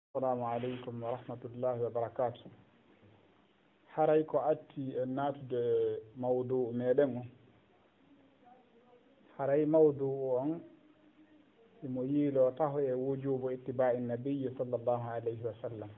Assalamu aleykum wa rahmatullahi wa barakatuh. Haray ko atti en natude mawdu meɗen o. Haray mawdu on imo yiilo taho e wujubu ittiba'i nabiyyi sallallahu alayhi wa sallam.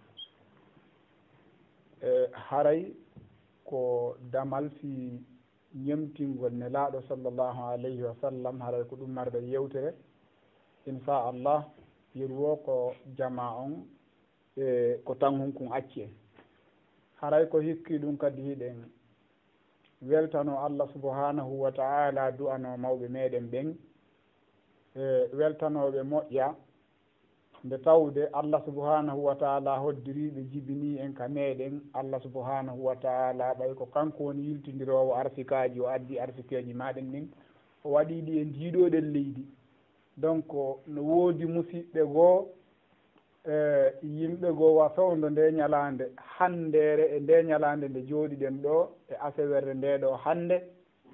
Haray ko damal fi ñemtingol nelaaɗo sallallahu alayhi wa sallam. Haray ko ɗum marɓe yewtere inchallah yerwo ko jama on ko tan hunkun acci en. Haray ko hikki ɗum kadi hiɗen weltano Allah subhanahu wa ta'ala du'ano mawɓe meɗen ɓen weltanoɓe moƴƴa nde tawde Allah subhanahu wa ta'ala hoddiriɓe jibini en ka meɗen. Allah subhanahu wa ta'ala ɓay ko kanko woni yiltidirowo arsikaji o addi arsikeji maɗen nin o waɗiɗi e ndiɗoɗen leydi. Donc no woodi musidɓe goo yimɓe goo wa fewndo nde ñalande handere e nde ñalande nde jooɗiɗen ɗo e asewere nde ɗo hande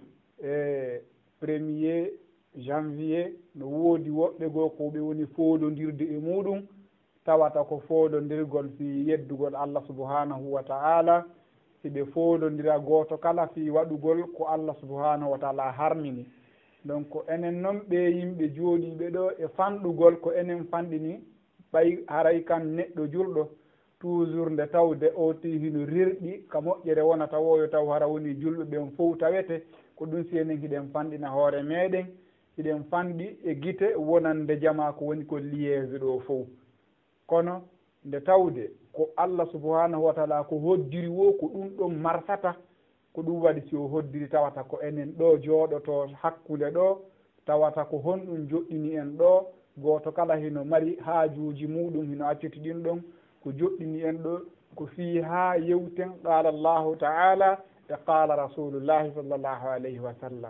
e 1er janvier no woodi woɓɓe goo ko ɓe woni fooɗodirde e muɗum tawata ko fooɗodirgol fi yeddugol Allah subhanahu wa ta'ala siɓe fooɗodira goto kala fi waɗugol ko Allah subhanahu wa ta'ala harmini. Donc enen noon ɓe yimɓe jooɗiɓe ɗo e fanɗugol ko enen fanɗini ɓay haray kan neɗɗo julɗo toujours nde tawde o hino rirɗi ka moƴƴere wona tawoyo taw hara woni julɓe ɓen fof tawete ko ɗum si enen hiɗen fanɗina hoore meɗen hiɗen fanɗi e guite wonande jama ko woni ko liége ɗo fof. Kono nde tawde ko Allah subhanahu wa ta'ala ko hoddiri wo ko ɗum ɗon marsata ko ɗum waɗi si o hoddiri tawata ko enen ɗo jooɗoto hakkude ɗo tawata ko honɗum joɗɗini en ɗo goto kala hino mari haajuji muɗum hino acciti ɗin ɗon ko joɗɗini en ɗo ko fi ha yewten qala Allahu ta'ala e qala rasulullahi sallallahu alayhi wa sallam.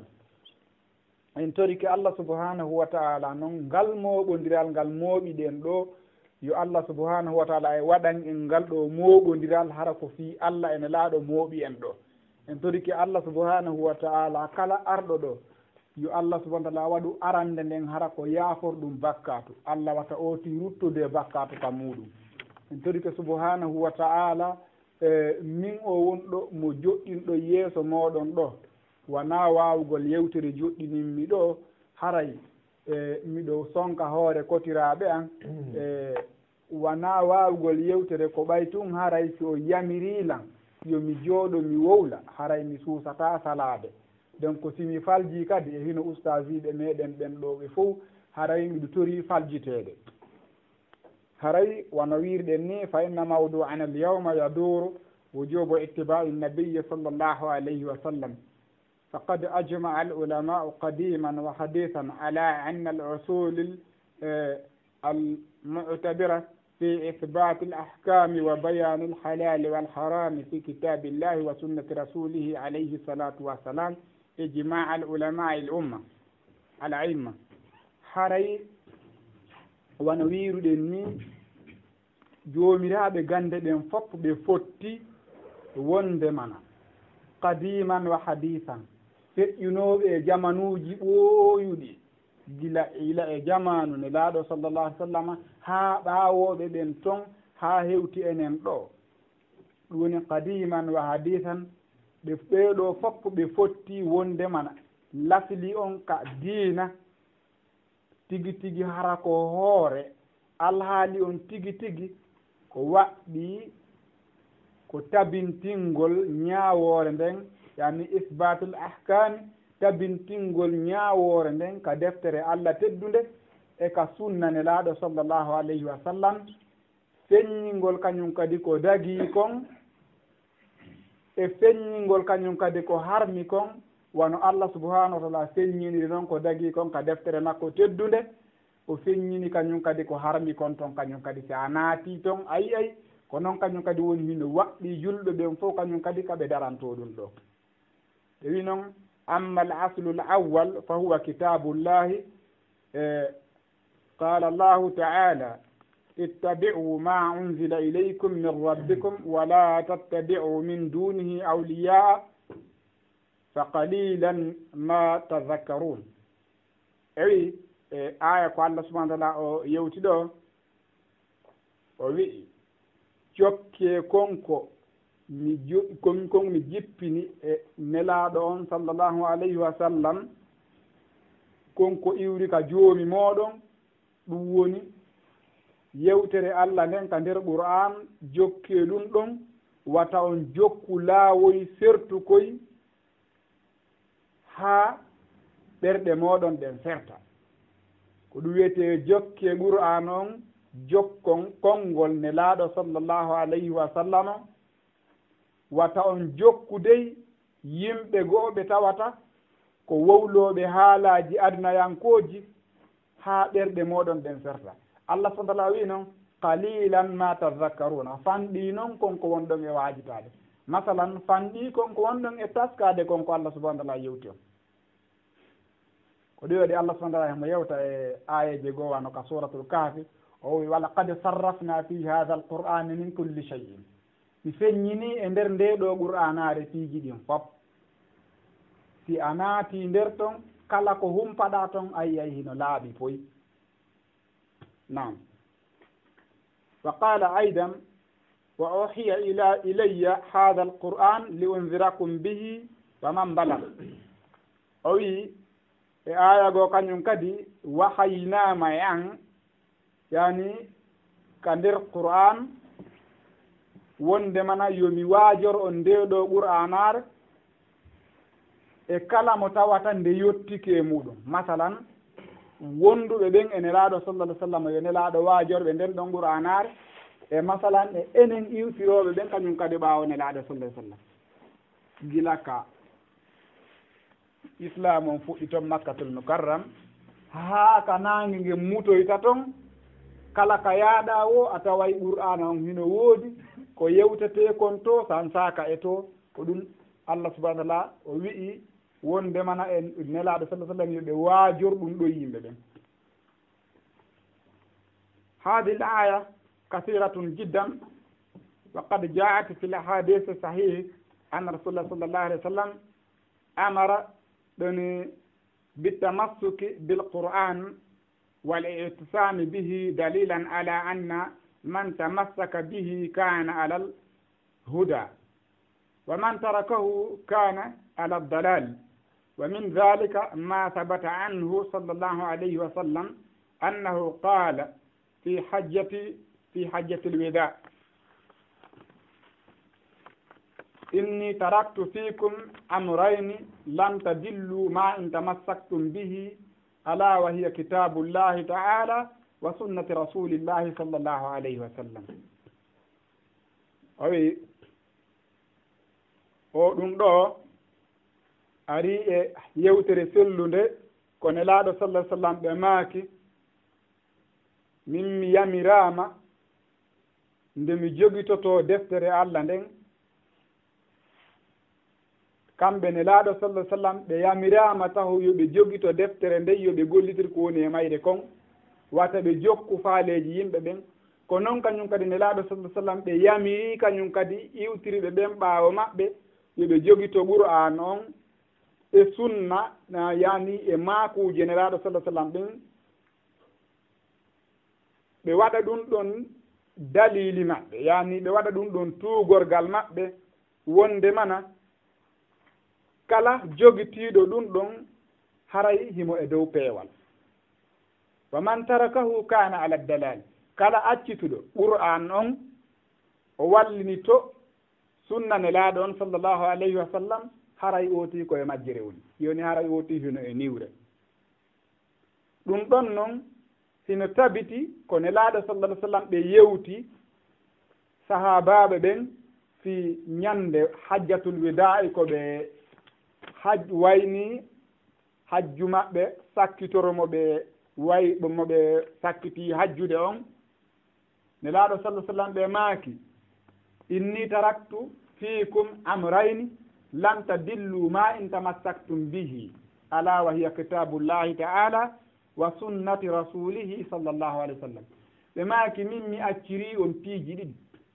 En toriki Allah subhanahu wa ta'ala noon ngal moɓodiral ngal mooɓiɗen ɗo yo Allah subhanahu wa ta'ala e waɗan en ngal ɗo moɓodiral hara ko fi Allah ene laaɗo mooɓi en ɗo. En toriki Allah subhanahu wa ta'ala kala arɗo ɗo yo Allah subhanahu wa ta'ala waɗu arande nden hara ko yaafor ɗum bakkatu Allah wata oti ruttude bakkatu ka muɗum. En toriki subhanahu wa ta'ala min o wonɗo mo joɗɗinɗo yeeso moɗon ɗo wona wawugol yewtere joɗɗininmi ɗo haray miɗo sonka hoore kotiraɓe an wona wawugol yewtere ko ɓay tun haray si o yamirilan yomi jooɗo mi wowla haray mi suusata salade. Donc simi falji kadi e hino ustasiɓe meɗen ɓen ɗo ɓe fof haray miɗo tori faljiteɗe. haray wono wirɗen ni fa inna mawdu an al yawma yaduru wujubu ittiba'i nabiyyi sallallahu alayhi wa sallam faqad ajma'a al ulama'u qadiman wa hadithan ala anna al usul al mu'tabira في إثبات الأحكام وبيان الحلال والحرام في كتاب الله وسنة رسوله عليه الصلاة والسلام إجماع العلماء الأمة العلم. haray wano wiruɗen ni jomiraɓe gande ɗen fof ɓe fotti wonde mana qadiman wa hadithan feƴƴunoɓe e jamanuji ɓooyuɗi gila ila e jamanu ne laaɗo sallallahu alaihi wa sallam ha ɓawoɓe ɓen ton ha hewti enen ɗo ɗum woni qadiman wa hadithan ɓe ɓeeɗo fof ɓe fotti wonde mana lasli on ka diina tigi tigi hara ko hoore alhaali on tigi tigi ko waɗɗi ko tabintingol ñaawore nden yani isbatul ahkami tabintingol ñaawore nden ka deftere Allah teddunde e ka sunna ne laaɗo sallallahu alayhi wa sallam feññingol kañum kadi ko dagi kon e feññingol kañum kadi ko harmi kon wano Allah subhanahu wa ta'ala feññiniri noon ko dagi kon ka deftere makko teddunde o feññini kañum kadi ko harmi kon ton kañum kadi si a naati ton ayi ko noon kañum kadi woni hino waɗɗi julɓe ɓen fof kañum kadi kaɓe daranto ɗum ɗo. ɓe wi noon amma al aslu al awwal fa huwa kitabullahi qala Allahu ta'ala ittabi'u ma unzila ilaykum min rabbikum wa la tattabi'u min dunihi awliya fa qalilan ma tadhakkarun. ewi aya ko Allah subhanahu wa ta'ala o yewti ɗo o wi'i jokke konko mi jippini e nelaaɗo on sallllahu alayhi wa sallam konko iwri ka joomi mooɗon ɗum woni yewtere Allah nden ka nder Qur'an jokke ɗum ɗon wata on jokku laawoy sertukoy haa ɓerɗe mooɗon ɗen serta ko ɗum wiyete jokke Qur'an on jokkon konngol nelaaɗo sallllahu alayhi wa sallam wata on jokkudey yimɓe go'o ɓe tawata ko wowlooɓe haalaaji adnayankooji haa ɓerɗe mooɗon ɗen serta Allah subahana taala wi noon qalilan ma tadakkaruna fanɗi noon konko wonɗon e waajitaade masalan fanɗi konko wonɗon e taskaade konko Allah subahana taala yewti on ko ɗi waɗi Allah subahana taala hemo yewta e ayeje goo wano ka suratul kahfi o wi wala qad sarrafna fi hada al qur'ani min kulli cheyin mi feññini e nder nde ɗo qur'anaare piiji ɗin fof si a naati nder ton kala ko humpaɗa ton ayi hino laaɓi foy nam wa qala aidan wa uhiya ilayya hada alquran li unzirakum bihi wa man balag o wi e aya goo kañum kadi wahaynama e an yani ka nder qur'an wonde mana yomi waajor on ndeɗo qur'anare e kala mo tawata nde yottike e muɗum masalan wonduɓe ɓen e nelaaɗo sallallah sallam yo nelaaɗo waajorɓe nden ɗon qur'anare e masalan e enen iwtiroɓe ɓen kañum kadi ɓaawo nelaaɗo sallallah sallam gila ka islam on fuɗɗi toon makkatul mukarram haa ka naange nge mutoyta toon kala ka yaaɗa o a taway qur'ana on hino woodi ko yewtete kon to san saaka e to ko ɗum Allah subahana taala o wi'i wonde mana e nelaaɗo sallah sallam yoɓe waajor ɗum ɗo yimɓe ɓen hadi l aya kasiratun jiddan wa qad jaat fi l ahadith sahih anna rasulullah sallallahu alayhi wa sallam amara ɗoni bitamassuki bilqur'an wal i'tisami bihi dalilan ala anna man tamassaka bihi kana ala al huda wa man tarakahu kana ala ad-dalal wa min dhalika ma thabata anhu sallallahu alayhi wa sallam annahu qala fi hajjati al-wida inni taraktu fikum amrayni lan tadillu ma in tamassaktum bihi ala wa hiya kitabullahi ta'ala wa sunnati rasulillahi sallallahu alayhi wa sallam oyi o ɗum ɗo ari e yewtere sellunde ko nelaaɗo sallah sallam ɓe maaki min mi yamirama nde mi jogitoto deftere Allah nden kamɓe nelaaɗo sallah sallam ɓe yamirama taw yoɓe jogito deftere nden yoɓe gollitir ko woni e mayre kon wata ɓe jokku faaleji yimɓe ɓen ko noon kañum kadi nelaaɗo sallah sallam ɓe yamiri kañum kadi iwtiriɓe ɓen ɓaawo maɓɓe yoɓe jogito qur'an on e sunna yani e maakuje nelaaɗo sallah sallam ɓen ɓe waɗa ɗum ɗon dalili maɓɓe yani ɓe waɗa ɗum ɗon tuugorgal maɓɓe wonde mana kala jogitiiɗo ɗum ɗon haray himo e dow peewal wa man tarakahu kana ala dalal kala accituɗo qur'an on o wallini to sunna nelaaɗo on sallllahu alayhi wa sallam haray ooti koye majjere woni yoni haray ooti hino e niwre ɗum ɗon noon sino tabiti ko nelaaɗo sallah alih sallam ɓe yewti sahabaɓe ɓen fi ñande hajjatul wida'i ko ɓe wayni hajju maɓɓe sakkitoromo ɓe way mo ɓe sakkiti hajjude on nelaaɗo sallah sallam ɓe maaki inni taraktu fiikum amrayni lan tadillu ma in tamassaktum bihi ala wa hiya kitabullahi ta'ala wa sunnati rasulihi sallallahu alayhi wa sallam ɓe maaki min mi acciri on piiji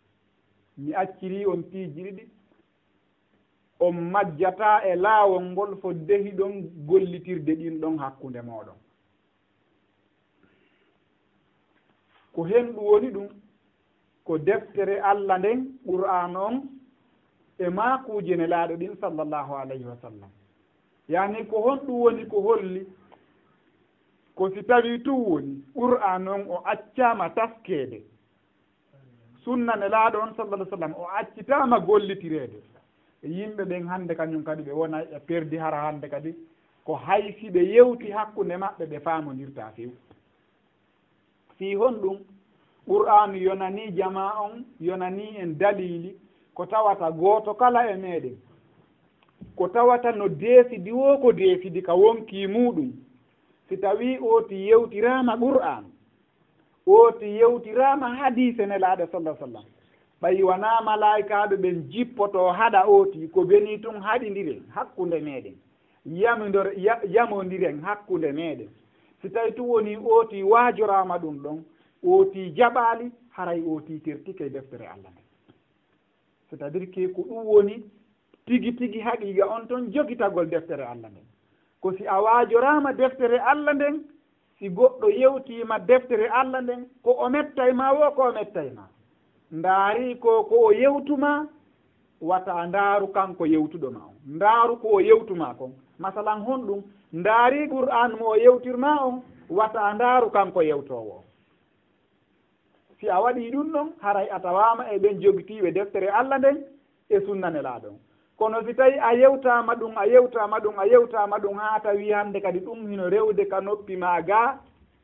ɗiɗi on majjata e laawol ngol fo dehi ɗon gollitirde ɗin ɗon hakkunde mooɗon ko hen ɗum woni ɗum ko deftere Allah nden qur'an on e maakuje nelaaɗo ɗin sallllahu alayhi wa sallam yani ko honɗum woni ko holli ko si tawi tun woni qur'an on o accama taskeede sunna nelaaɗo on sallallah sallam o accitama gollitirede yimɓe ɓen hannde kañum kadi ɓe wona e perdi hara hannde kadi ko haysi ɓe yewti hakkunde maɓɓe ɓe faamodirta few fi honɗum qur'an yonani jama on yonani en dalili ko tawata gooto kala e meɗen ko tawata no deesidi wo ko deesidi ka wonki muɗum si tawi oti yewtirama qur'an oti yewtirama hadise nelaaɗo sallah sallam ɓayi wona malaikaɓe ɓen jippoto haɗa oti ko beni tun haɗidiren hakkunde meɗen yamodiren hakkunde meɗen si tawi tu woni oti waajorama ɗum ɗon oti jaɓali haray oti tertike deftere Allah nde c'est à dire que ko ɗum woni tigi tigi haqiqa on toon jogitagol deftere Allah nden ko si a waajorama deftere Allah nden si goɗɗo yewtima deftere Allah nden ko o mettayma wo ko o mettayma ndaari ko o yewtuma wata ndaaru kanko yewtuɗoma on ndaaru ko o yewtuma kon masalan honɗum ndaari qur'an mo o yewtirma on wata ndaaru kanko yewtowo si a waɗi ɗum ɗon haray a tawama e ɓen jogitiɓe deftere Allah nden e sunnanela ɗon kono si tawi a yewtama ɗum ha tawi hande kadi ɗum hino rewde ka noppi ma ga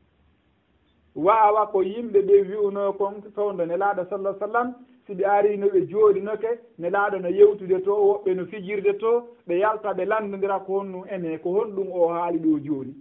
wawa ko yimɓe ɓe wi'uno kon fewndo nelaɗo sallah sallam si ɓe ari no ɓe jooɗinoke nelaɗo no yewtude to woɓɓe no fijirde to ɓe yalta ɓe landodira ko honnu ene ko honɗum o haali ɗo joni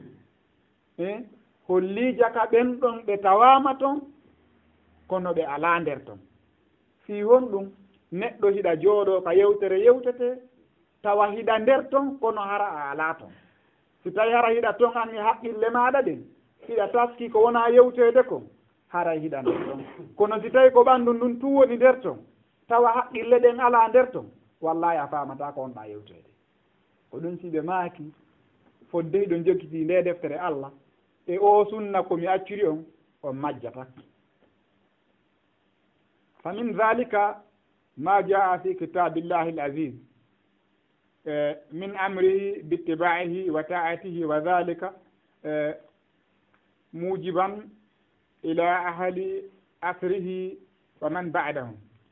hollija ka ɓen ɗon ɓe tawama ton kono ɓe ala nder ton fi honɗum neɗɗo hiɗa jooɗo ka yewtere yewtete tawa hiɗa nder ton kono hara a ala ton si tawi hara hiɗa ton an e haqqille maɗa ɗen hiɗa taski ko wona yewtede ko hara hiɗa nder ton kono si tawi ko ɓanndu ndun tu woni nder ton tawa haqqille ɗen ala nder ton wallahi a famata ko wonɗa yewtede ko ɗum si ɓe maaki fodde hiɗon jogiti nde deftere Allah e o sunna komi accuri on majjata famin dhalika ma jaa fi kitabillahi al-aziz min amrihi bittiba'ihi wa ta'atihi wa dhalika mujiban ila ahli asrihi wa man ba'dahu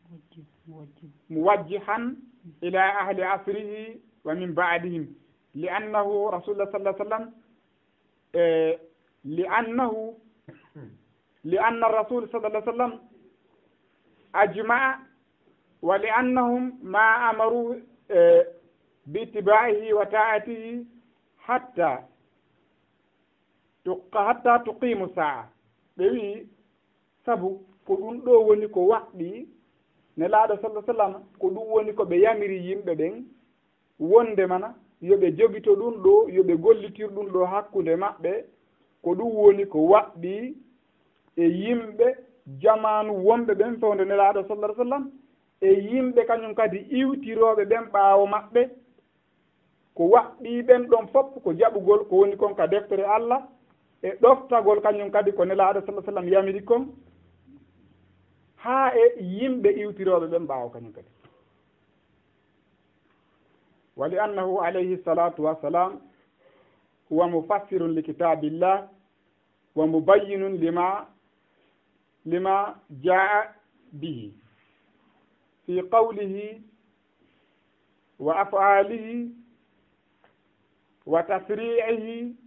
muwajjihan ila ahli asrihi wa min ba'dihim li'annahu rasulullah sallallahu alaihi wasallam li'anna ar-rasul sallallahu alaihi wasallam أجمع ولأنهم ما أمروا باتباعه وطاعته حتى تقيم الساعة بوي sabu ko ɗum ɗo woni ko waɗɗi nelaaɗo sallah sallam ko ɗum woni ko ɓe yamiri yimɓe ɓen wonde mana yoɓe jogito ɗum ɗo yoɓe gollitir ɗum ɗo hakkunde maɓɓe ko ɗum woni ko waɗɗi e yimɓe jamanu wonɓe ɓen fewde nelaaɗo sallah alih sallam e yimɓe kañum kadi iwtiroɓe ɓen ɓaawo maɓɓe ko waɗɗi ɓen ɗon fof ko jaɓugol ko woni kon ka deftere Allah e ɗoftagol kañum kadi ko nelaaɗo sallah sallam yamiri kon haa e yimɓe iwtiroɓe ɓen ɓaawo kañum kadi wa li annahu alayhi salatu wassalam huwa mufassirun li kitabillah wa mubayyinun lima jaa bihi fi qawlihi wa af'alihi wa tasri'ihi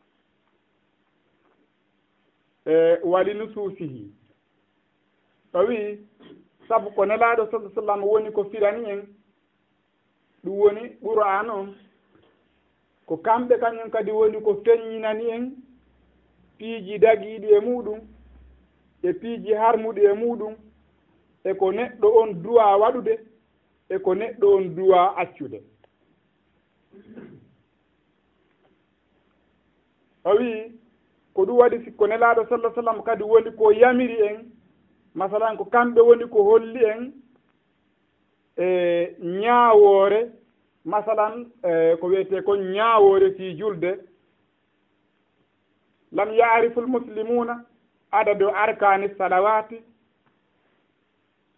wa li nususihi tawi sabu ko nelaaɗo sallallahu alaihi wasallam woni ko firani en ɗum woni qur'an on ko kamɓe kañum kadi woni ko feññinani en piiji dagiiɗi e muɗum e piiji harmuɗi e muɗum e ko neɗɗo on duwa waɗude e ko neɗɗo on duwa accude o wi ko ɗum waɗi sikko nelaaɗo sallah sallam kadi woni ko yamiri en masalan ko kamɓe woni ko holli en e ñaawoore masalan ko wiyete kon ñaawoore fi julde lam yaarifu lmuslimuna adadu arkani salawati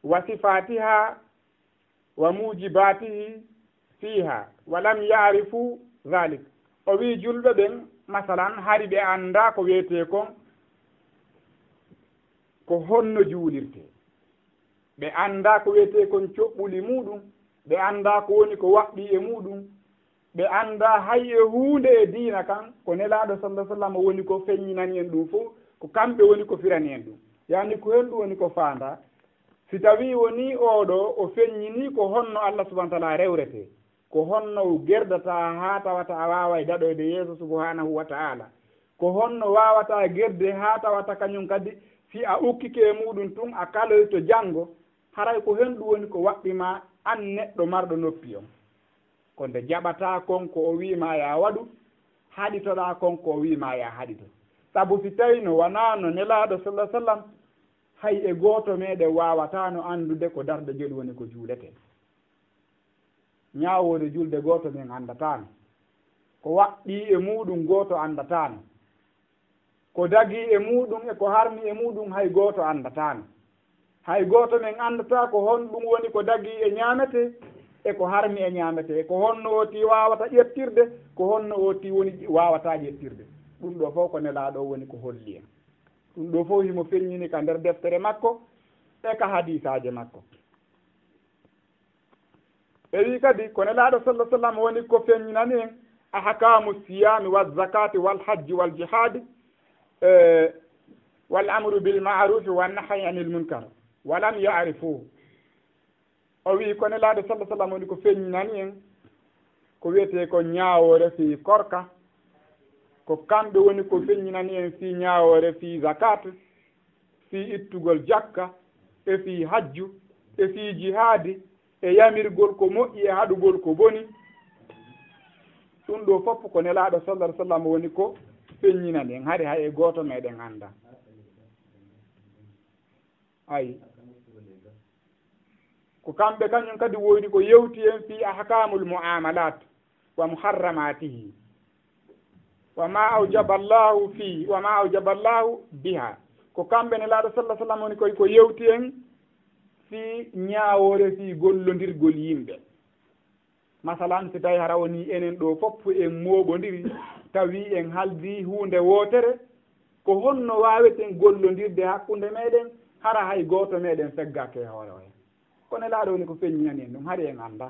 wa sifatiha wa mujibatihi fiha walam yarifu dhalik. O wi julɓe ɓen masalan hari ɓe anda ko wiyete kon ko honno juulirte, ɓe anda ko wiyete kon coɓɓuli muɗum, ɓe anda ko woni ko waɓɓi e muɗum, ɓe anda hay e hunde e diina kan ko nelaɗo sallah sallam woni ko feññinani en ɗum fof ko kamɓe woni ko firani en ɗum. yani ko hen ɗum woni ko faanda si tawi woni oɗo o feññini ko honno Allah subahana taala rewrete, ko honno gerdata ha tawata a wawa e daɗoyde yeeso subhanahu wa ta'ala, ko honno wawata gerde ha tawata kañum kadi si a ukkike e muɗum tun a kaloyto janggo, haray ko hen ɗum woni ko waɗɗima an neɗɗo marɗo noppi on. ko nde jaɓata kon ko o wima ya waɗu, haɗitoɗa kon ko o wima ya haɗito. saabu si tawi no wona no nelaɗo sallah sallam hay e goto meɗen wawatano andude ko darde joni woni ko juulete. ñawode julde goto men andatano, ko waɗɗi e muɗum goto andatano, ko dagi e muɗum e ko harmi e muɗum hay goto andatano. hay goto men andata ko honɗum woni ko dagi e ñamete e ko harmi e ñamete, e ko honno oti wawata ƴettirde, ko honno oti woni wawata ƴettirde. ɗum ɗo fof ko nelaɗo woni ko holli en. ɗum ɗo fof himo feññini ka nder deftere makko e ka hadisaje makko. e wi kadi ko nelaɗo sallah sallam woni ko feññinani en ahkamu siyami wa zakati wal hajji wal jihadi wal amru bil ma'rufi wan nahyi anil munkar walam ya'rifuhu. o wi ko nelaɗo sallah sallam woni ko feññinani en ko wiyete ko ñawore fi korka, ko kamɓe woni ko feññinani en fi ñawore fi zakat, fi ittugol jakka, e fi hajju, e fi jihadi, e yamirgol ko moƴƴi e haɗugol ko boni. ɗum ɗo fof ko nelaɗo sallah sallam woni ko feññinani en, hari hay e goto meɗen anda. ayi ko kamɓe kañum kadi woyni ko yewti en fi ahkamul muamalat wa muharramatihi wa ma awjaba llahu fi wa ma awjaba llahu biha. ko kamɓe nelaɗo sallah sallam woni ko yewti en fi ñawore fi gollondirgol yimɓe. masalan si tawi hara woni enen ɗo fof en moɓodiri tawi en haldi hunde wotere, ko honno waweten gollondirde hakkude meɗen, hara hay goto meɗen feggake e hoore o hen. kono laaɗo woni ko feññinani en ɗum hari en anda.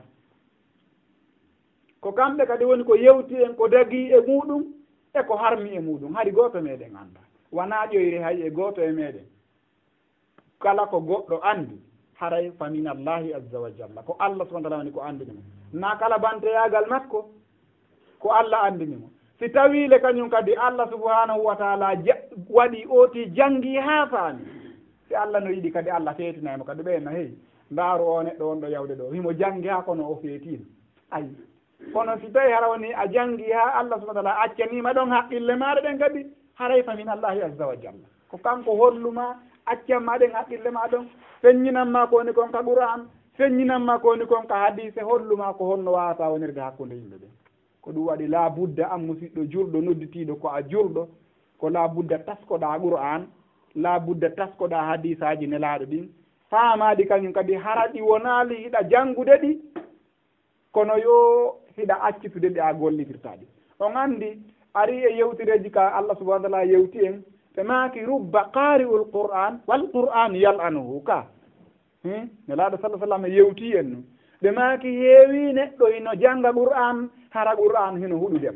ko kamɓe kadi woni ko yewti en ko dagi e muɗum e ko harmi e muɗum, hari goto meɗen anda. wona ƴoyre hay e goto e meɗen. kala ko goɗɗo andi haray fa min allahi azza wa jalla, ko Allah subhanahu wa ta'ala woni ko andinimo. na kala banteyagal makko ko Allah andinimo. si tawile kañum kadi Allah subhanahu wa ta'ala waɗi oti jangi ha faami, si Allah no yiɗi kadi Allah feetinaymo kadi ɓeyna heyi ndaaru o neɗɗo wonɗo yawde ɗo himo jangi ha kono o feetino. ayi kono si tawi hara woni a jangi ha Allah subhanahu wa ta'ala accanima ɗon haqqille maɗa ɗen kadi haray fa min allahi azza wa jalla, ko kanko holluma accanma ɗen haqqille ma ɗon, feññinanma ko woni kon ka Qur'an, feññinanma ko woni kon ka hadise, holluma ko honno wawata wonirde hakkude yimɓe ɓen. ko ɗum waɗi la budda an musidɗo julɗo nodditiɗo ko a julɗo, ko la budda taskoɗa Qur'an, la budda taskoɗa hadisaji nelaɗo ɗin, faamaɗi kañum kadi haraɗi wonali hiɗa jangude ɗi, kono yo hiɗa accitude ɗi a gollitirtaɗi. on andi ari e yewtireji ka Allah subhanahu wa ta'ala yewti en ɓe maaki rubba qari'ul Qur'an wal Qur'an yal'anuhu ka. nelaɗo sallah sallam yewti en nu ɓe maaki heewi neɗɗo ino janga Qur'an hara Qur'an hino huɗudemo.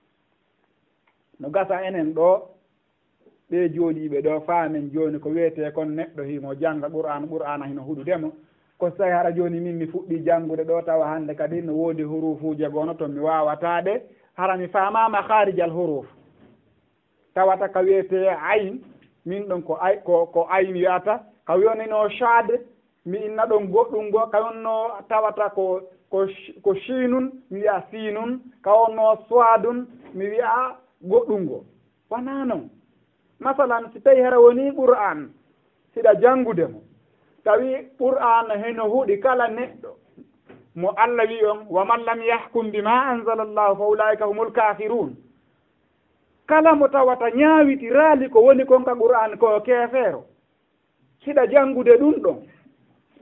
no gasa enen ɗo ɓe jooɗiɓe ɗo faamen joni ko wiyete kon neɗɗo himo janga Qur'ana hino huɗudemo. ko so tawi hara joni min mi fuɗɗi jangude ɗo tawa hande kadi no woodi hurufuje gono to mi wawataɗe, hara mi famama kharijal huruf, tawata ka wiyete ayn, min ɗon ko ayn wiyata, ka wiyonino shad mi inna ɗon goɗɗum go, ka wonno tawata ko shinun mi wiya sinun, ka wonno swadun mi wiya goɗɗum go. wona noon. masalan si tawi hara woni Qur'an siɗa jangudemo, tawi Qur'an heno huuɗi kala neɗɗo mo Allah wi on wa man lam yahkum bima anzala llahu fa ulaika humul kafirun, kala mo tawata ñaawiti raali ko woni kon ka Qur'an ko kefeero, siɗa jangude ɗum ɗon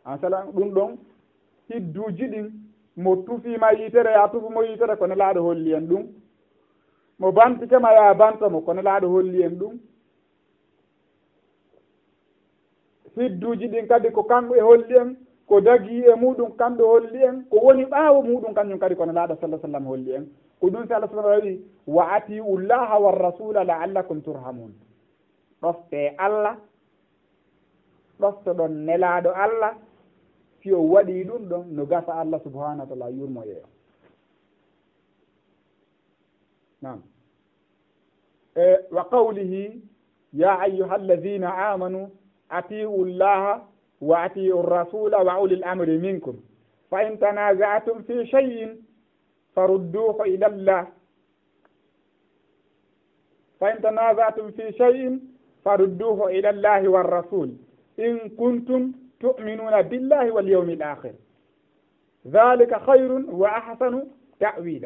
an sala ɗum ɗon hidduji ɗin mo tufima yitere ya tufumo yitere ko nelaaɗo holli en ɗum mo bantikema ya bantamo ko nelaaɗo holli en ɗum hidduji ɗin kadi ko kamɓe holli en ko dagi e muɗum kamɓe holli en ko woni ɓaawo muɗum kañum kadi ko nelaaɗo sallah sallam holli en ko ɗum si Allah subahanahu wa taala wi wa atiu llaha wa rasula la'allakum turhamun ɗofte Allah ɗofto ɗon nelaaɗo Allah si o waɗi ɗum ɗon no gasa Allah subhanahu wa taala yurmoye o nam wa qawlihi ya ayyuha alladhina amanu atiu llaha wa atiu rasula wa uli l-amri minkum fa in tanaza'tum fi shay'in farudduhu ila llah fa in tanaza'tum fi shay'in farudduhu ila llahi war rasul in kuntum tu'minuna billahi wal yawmil akhir dhalika khayrun wa ahsanu ta'wila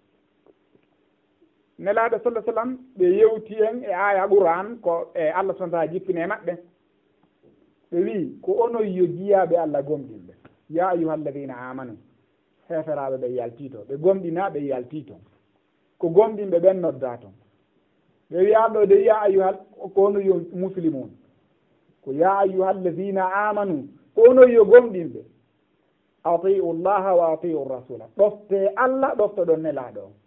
nelaaɗo sallah sallam ɓe yewti en e aya Qur'an ko e Allah subhanahu wa ta'ala jippine maɓɓe ɓe wi ko onon yo jiyaɓe Allah gomɗinɓe ya ayyuhalladhina amanu heferaɓe ɓe yaltito ɓe gomɗinaɓe yaltito ko gomɗinɓe ɓen nodda toon ɓe wiyaɗo de ya ayyuhal ko onon yo muslimun ko ya ayyuhalladhina amanu ko onon yo gomɗinɓe atiu llaha wa atiu rasula ɗofte Allah ɗofto ɗon nelaaɗo on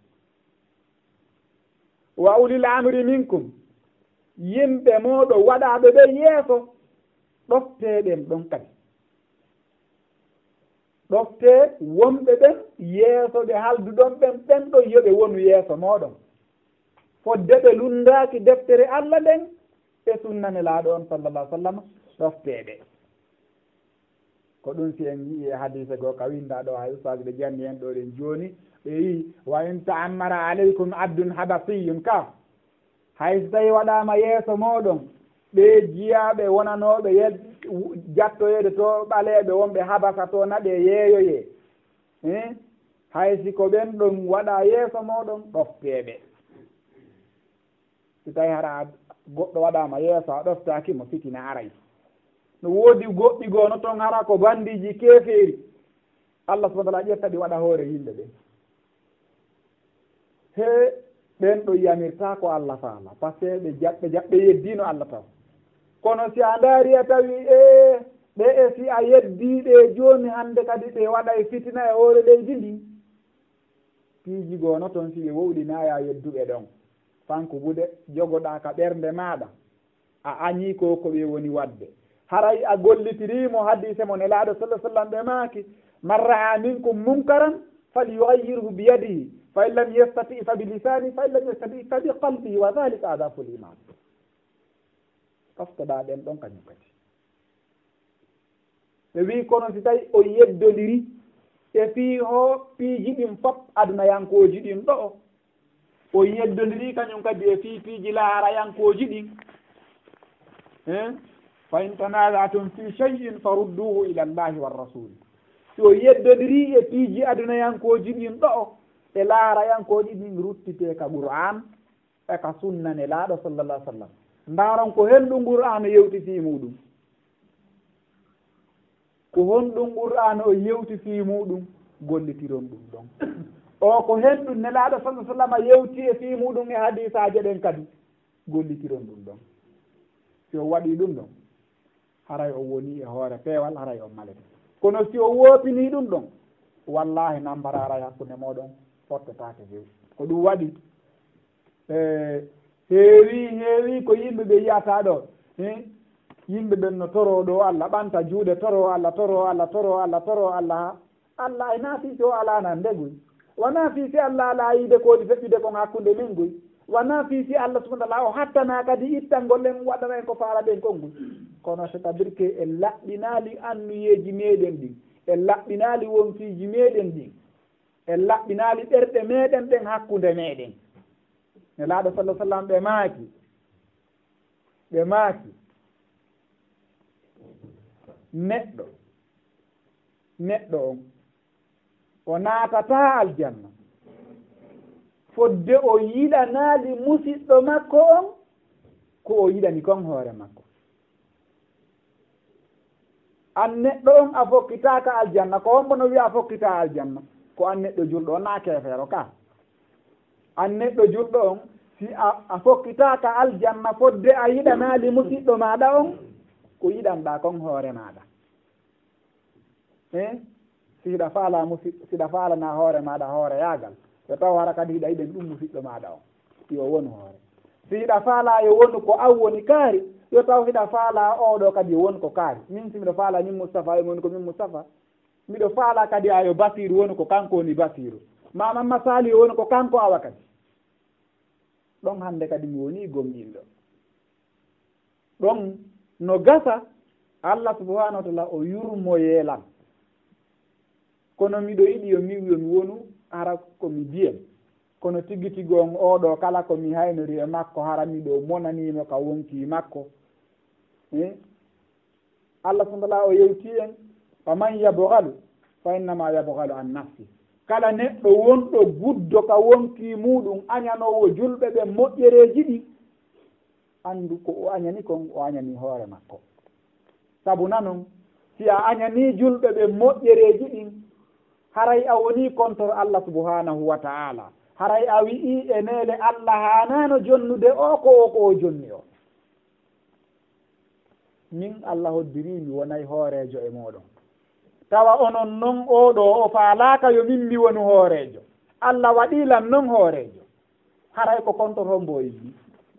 wa ulil amri minkum yimɓe moɗo waɗaɓe ɓe yeeso ɗofteɗen ɗon kadi ɗofte wonɓe ɓen yeeso ɓe halduɗon ɓen ɗo yoɓe wonu yeeso moɗon fodde ɓe lundaki deftere Allah ɗen e sunnanelaaɗo on sallallah sallam ɗofteɗe ko ɗum si en yii e hadise goo ka windaɗo hay ustade ɓe janni en ɗo ɗen joni ɓe wi wa in ta'ammara aleykum abdun habasiyun ka hay so tawi waɗama yeeso moɗon ɓe jiyaɓe wonanoɓe jattoyede to ɓaleɓe wonɓe habasa to naɗe yeeyoye hay si ko ɓen ɗon waɗa yeeso moɗon ɗofteɓe so tawi hara goɗɗo waɗama yeeso a ɗoftakimo fitina aray no woodi goɗɗi goo no toon hara ko bandiji keefeeri Allah subahana wa taala ƴetta ɗi waɗa hoore yimɓe ɓe he ɓen ɗo yamirta ko Allah faala par ce que ɓe jaɓɓe yeddino Allah taw kono si a ndaari a tawi ɓe e si a yeddiɓe joni hande kadi ɓe waɗa e fitina e hoore leydi ndi piiji goo no toon si ɓe wowɗinaya yedduɓe ɗon fanko bude jogoɗa ka ɓernde maɗa a añi ko ɓe woni wadde haray a gollitirimo hadise mo nelaaɗo sallah sallam ɓe maaki man ra'a minkum munkaran falyughayyirhu biyadihi fa in lam yastati fa bi lisani fa in lam yastati fa bi qalbihi wa dhalika adaful iman ɗoftoɗa ɗen ɗon kañum kadi ɓe wi kono si tawi o yeddodiri e fii ho piiji ɗin fof adunayankoji ɗin ɗo o yeddodiri kañum kadi e fii piiji laarayankoji ɗin fa in tanazatum fi shay'in farudduhu ila llahi war rasul so yeddodiri e piiji adunayankoji ɗin ɗo e laarayankoji ɗin ruttite ka Qur'an e ka sunna nelaaɗo sallallah alih w sallam ndaron ko henɗum Qur'an yewti fii muɗum ko honɗum Qur'an o yewti fii muɗum gollitiron ɗum ɗon o ko henɗum nelaaɗo sallah sallam yewti e fii muɗum e hadisaje ɗen kadi gollitiron ɗum ɗon si o waɗi ɗum ɗon haray o woni e hoore peewal haray o malete kono si o woopini ɗum ɗon wallahi nambararay hakkunde moɗon fottotake fewi ko ɗum waɗi heewi ko yimɓe ɓe yiyata ɗo yimɓe ɓen no toro ɗo Allah ɓanta juuɗe toro Allah Allah ay naati si o alana ndeguy wona fii si Allah ala yiide koɗi feƴƴude kon hakkunde min guy wona fii si Allah subahana taala o hattana kadi ittal gollen waɗana en ko faala ɗen konguy kono c'est à dire que e laɓɓinali annuyeji meɗen ɗin e laɓɓinali wonfiiji meɗen ɗin e laɓɓinali ɗerɗe meɗen ɗen hakkunde meɗen ne laaɗo sallah sallam ɓe maaki neɗɗo on o naatata aljanna fodde o yiɗanaali musidɗo makko on ko o yiɗani kon hoore makko an neɗɗo on a fokkitaka aljanna ko hombo no wiya a fokkita aljanna ko an neɗɗo julɗo on na kefeero ka an neɗɗo julɗo on si a fokkitaka aljanna fodde a yiɗanali musidɗo maɗa on ko yiɗanɗa kon hoore maɗa siɗa faala siɗa faalana hoore maɗa hoore yaagal so taw hara kadi hiɗa yiɗen ɗum musidɗo maɗa on yo wonu hoore siɗa faala yo wonu ko aw woni kaari yo taw hiɗa faala oɗo kadi yo wonu ko kaari min si miɗo faala min Moustapha yo woni ko min Moustapha miɗo faala kadi ayo Basiru woni ko kanko woni Basiru mamamma Sali yo woni ko kanko awa kadi ɗon hande kadi mi woni gomɗinɗo ɗon no gasa Allah subhanahu wa ta'ala o yurmo yeelan kono miɗo yiɗi yo mi wiyo mi wonu ara komi biyen kono tigi tigi on oɗo kala komi haynori e makko hara miɗo monanimo ka wonki makko Allah subhanahu wa ta'ala o yewti en faman yabghalu fa innama yabghalu an nafsi kala neɗɗo wonɗo guddo ka wonki muɗum añanowo julɓe ɓe moƴƴereji ɗi andu ko o añani kon o añani hoore makko sabu nanon si a añani julɓe ɓe moƴƴereji ɗin haray a woni contre Allah subhanahu wa ta'ala haray a wi'i e nele Allah hanano jonnude o ko jonni o min Allah hoddirimi wonay hoorejo e moɗon tawa onon non oɗo o faalaka yo min mi wonu hoorejo Allah waɗilan non hoorejo haray ko contre hombo yimmi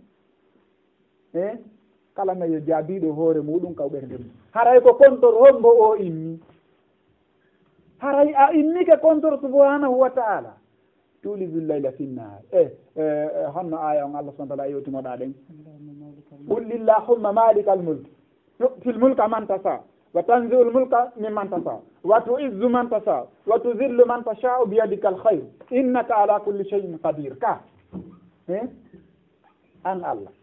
kala no yo jaabiɗo hoore muɗum kaw ɓernde mum haray ko contre hombo o immi haray a immike contre subhanahu wa ta'ala tuliju layla finnahar honno aya on Allah subhanahu wa ta'ala yewtimoɗa ɗen qul lillahumma malikal mulk tu'til mulka man tasha wa tanzi'ul mulka mimman tasha wa tu'izzu man tasha wa tuzillu man tasha biyadika alkhayr innaka ala kulli shay'in qadir ka an Allah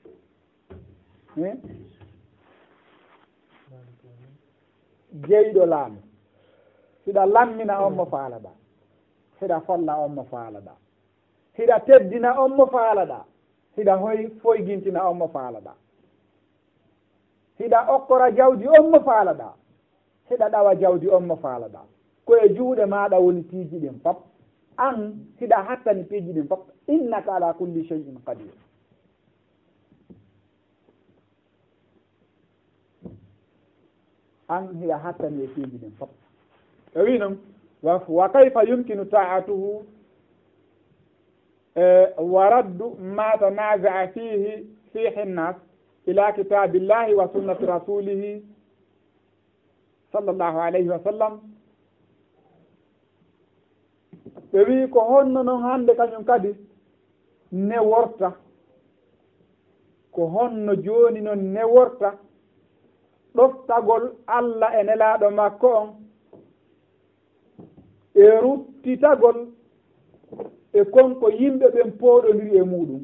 jeyɗo laamu hiɗa lammina on mo faalaɗa hiɗa folla on mo faalaɗa hiɗa teddina on mo faalaɗa hiɗa foygintina on mo faalaɗa hiɗa okkora jawdi on mo faalaɗa hiɗa ɗawa jawdi on mo faalaɗa koye juuɗe maɗa woni piiji ɗin fop an hiɗa hattani piiji ɗin fop innaka ala kulli shay'in qadir an hiɗa hattani e piiji ɗin fop o wi noon wa kayfa yumkinu ta'atuhu wa raddu ma tanaza'a fihi nnas ila kitabillahi wa sunnati rasulihi sallallahu alayhi wa sallam ɓe wi ko honno noon hande kañum kadi ne worta ko honno joni noon ne worta ɗoftagol Allah e nelaɗo makko on e ruttitagol e konko yimɓe ɓen pooɗodiri e muɗum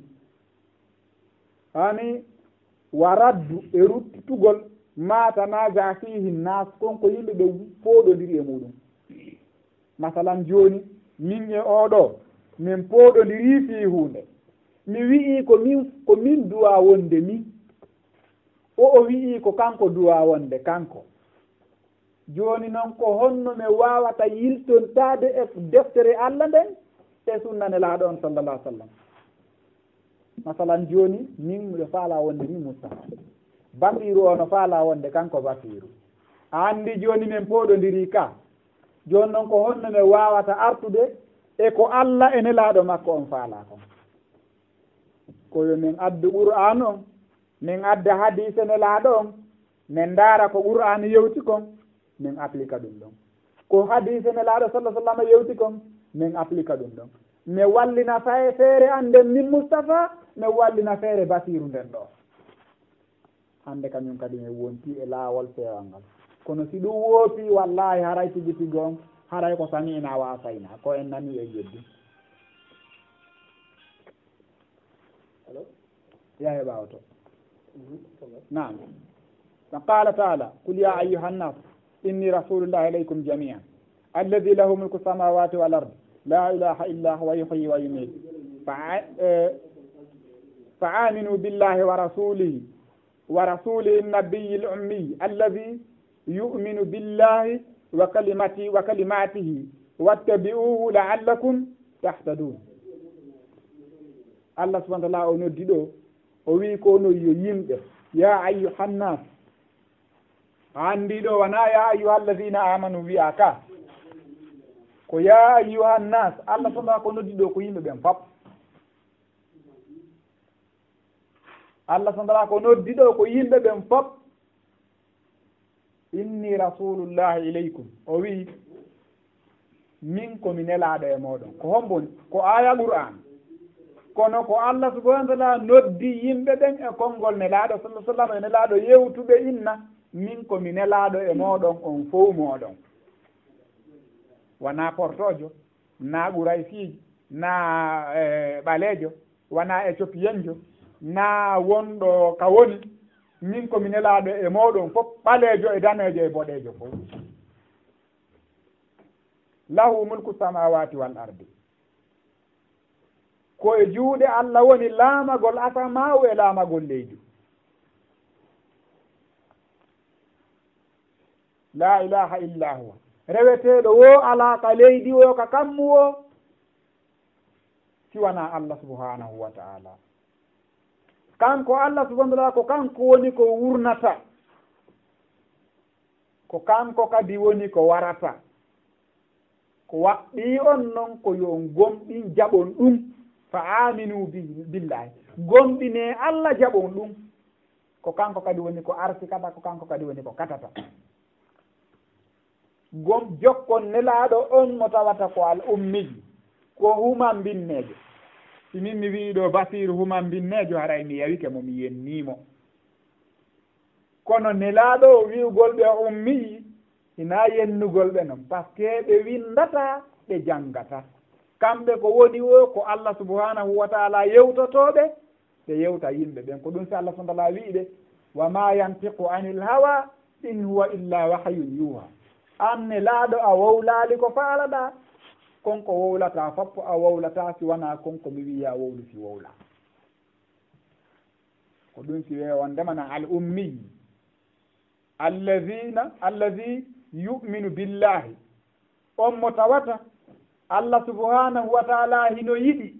hani waraddu e ruttitugol ma tanaza fihi nas konko yimɓe ɓe pooɗodiri e muɗum masalan joni min e oɗo min pooɗodiri fi hunde mi wi'i ko min duwa wonde mi o wi'i ko kanko duwa wonde kanko joni noon ko honno mi wawata yiltontade e deftere Allah nden e sunnane laaɗo on sallallahu alaihi wasallam masalan joni min miɗo faala wonde min Moustapha Basiru ono faala wonde kanko Basiru andi joni min pooɗodiri ka joni noon ko honno mi wawata artude e ko Allah ene laaɗo makko on faala kon koyo min addu Qur'an on min adda hadise ne laaɗo on min daara ko Qur'an yewti kon min applique ɗum ɗon ko hadise ne laaɗo sallallahu alaihi wasallam yewti kon min applique ɗum ɗon mi wallina feere anden min Moustapha mi wallina feere Basiru nden ɗo hande kañum kadi mi wonti e laawol feewal ngal kono si ɗum woopi wallahi haray tigi tigi on haray ko sami'na wa asayna ko en nani e jeddi ya heɓaw to نعم فقال تعالى قل يا أيها الناس إني رسول الله إليكم جميعا الذي له ملك السماوات والأرض لا إله إلا هو يحيي ويميت فآمنوا بالله ورسوله النبي الأمي الذي yu'minu billahi wa kalimatihi wattabi'uhu la'allakum tahtadun. Allah subhanahu wa ta'ala o noddi ɗo o wi ko no yo yimɓe ya ayyuhannas andi ɗo wona ya ayyuhallazina amanu wi'a ka ko ya ayyuhannas. Allah subhanahu ko noddi ɗo ko yimɓe ɓen fop. Allah subhanahu ko noddi ɗo ko yimɓe ɓen fop. inni rasulullahi ilaykum o wi min komi nelaɗo e moɗon ko homboni ko aya qur'an kono ko Allah subhanahu wa ta'ala noddi yimɓe ɓen e konngol nelaɗo sallallahu alaihi wasallam e nelaɗo yewtuɓe inna min komi nelaɗo e moɗon on fof moɗon. wona portojo na ɓuraysijo na ɓalejo wona éthiopienjo na wonɗo ka woni min komi nelaɗo e moɗon fof ɓalejo e danejo e boɗejo fof. lahu mulku samawati wal ardi ko e juuɗe Allah woni laamagol asamaw e laamagol leydi. la ilaha illa huwa reweteɗo wo ala ka leydi o ka kammu o siwana Allah subhanahu wa ta'ala. kanko Allah subhanahu wa ta'ala ko kanko woni ko wurnata, ko kanko kadi woni ko warata, ko waɗɗi on noon ko yo gomɗin jaɓon ɗum fa aminu billahi gomɗine Allah jaɓon ɗum ko kanko kadi woni ko arsikata, ko kanko kadi woni ko katata. gom jokkon nelaɗo on mo tawata ko al ummiji ko human binnejo. si min mi wiiɗo Basir human binnejo haray mi yawike mo mi yennimo, kono nelaɗo wi'ugol ɓe ummiyi ina yennugol ɓe noon par ce que ɓe windata ɓe janggata. kamɓe ko woni o ko Allah subhanahu wa ta'ala yewtotoɓe ɓe yewta yimɓe ɓen ko ɗum si Allah subhanahu wa ta'ala wiide wa ma yantiqu anil hawa in huwa illa wahyun yuha. an nelaɗo a wowlali ko faalaɗa, konko wowlata foppo a wowlata si wona konko mi wiya wowlu si wowla. ko ɗum si we on ndemana al ummiyi allazi yu'minu billahi on mo tawata Allah subhanahu wa ta'ala hino yiɗi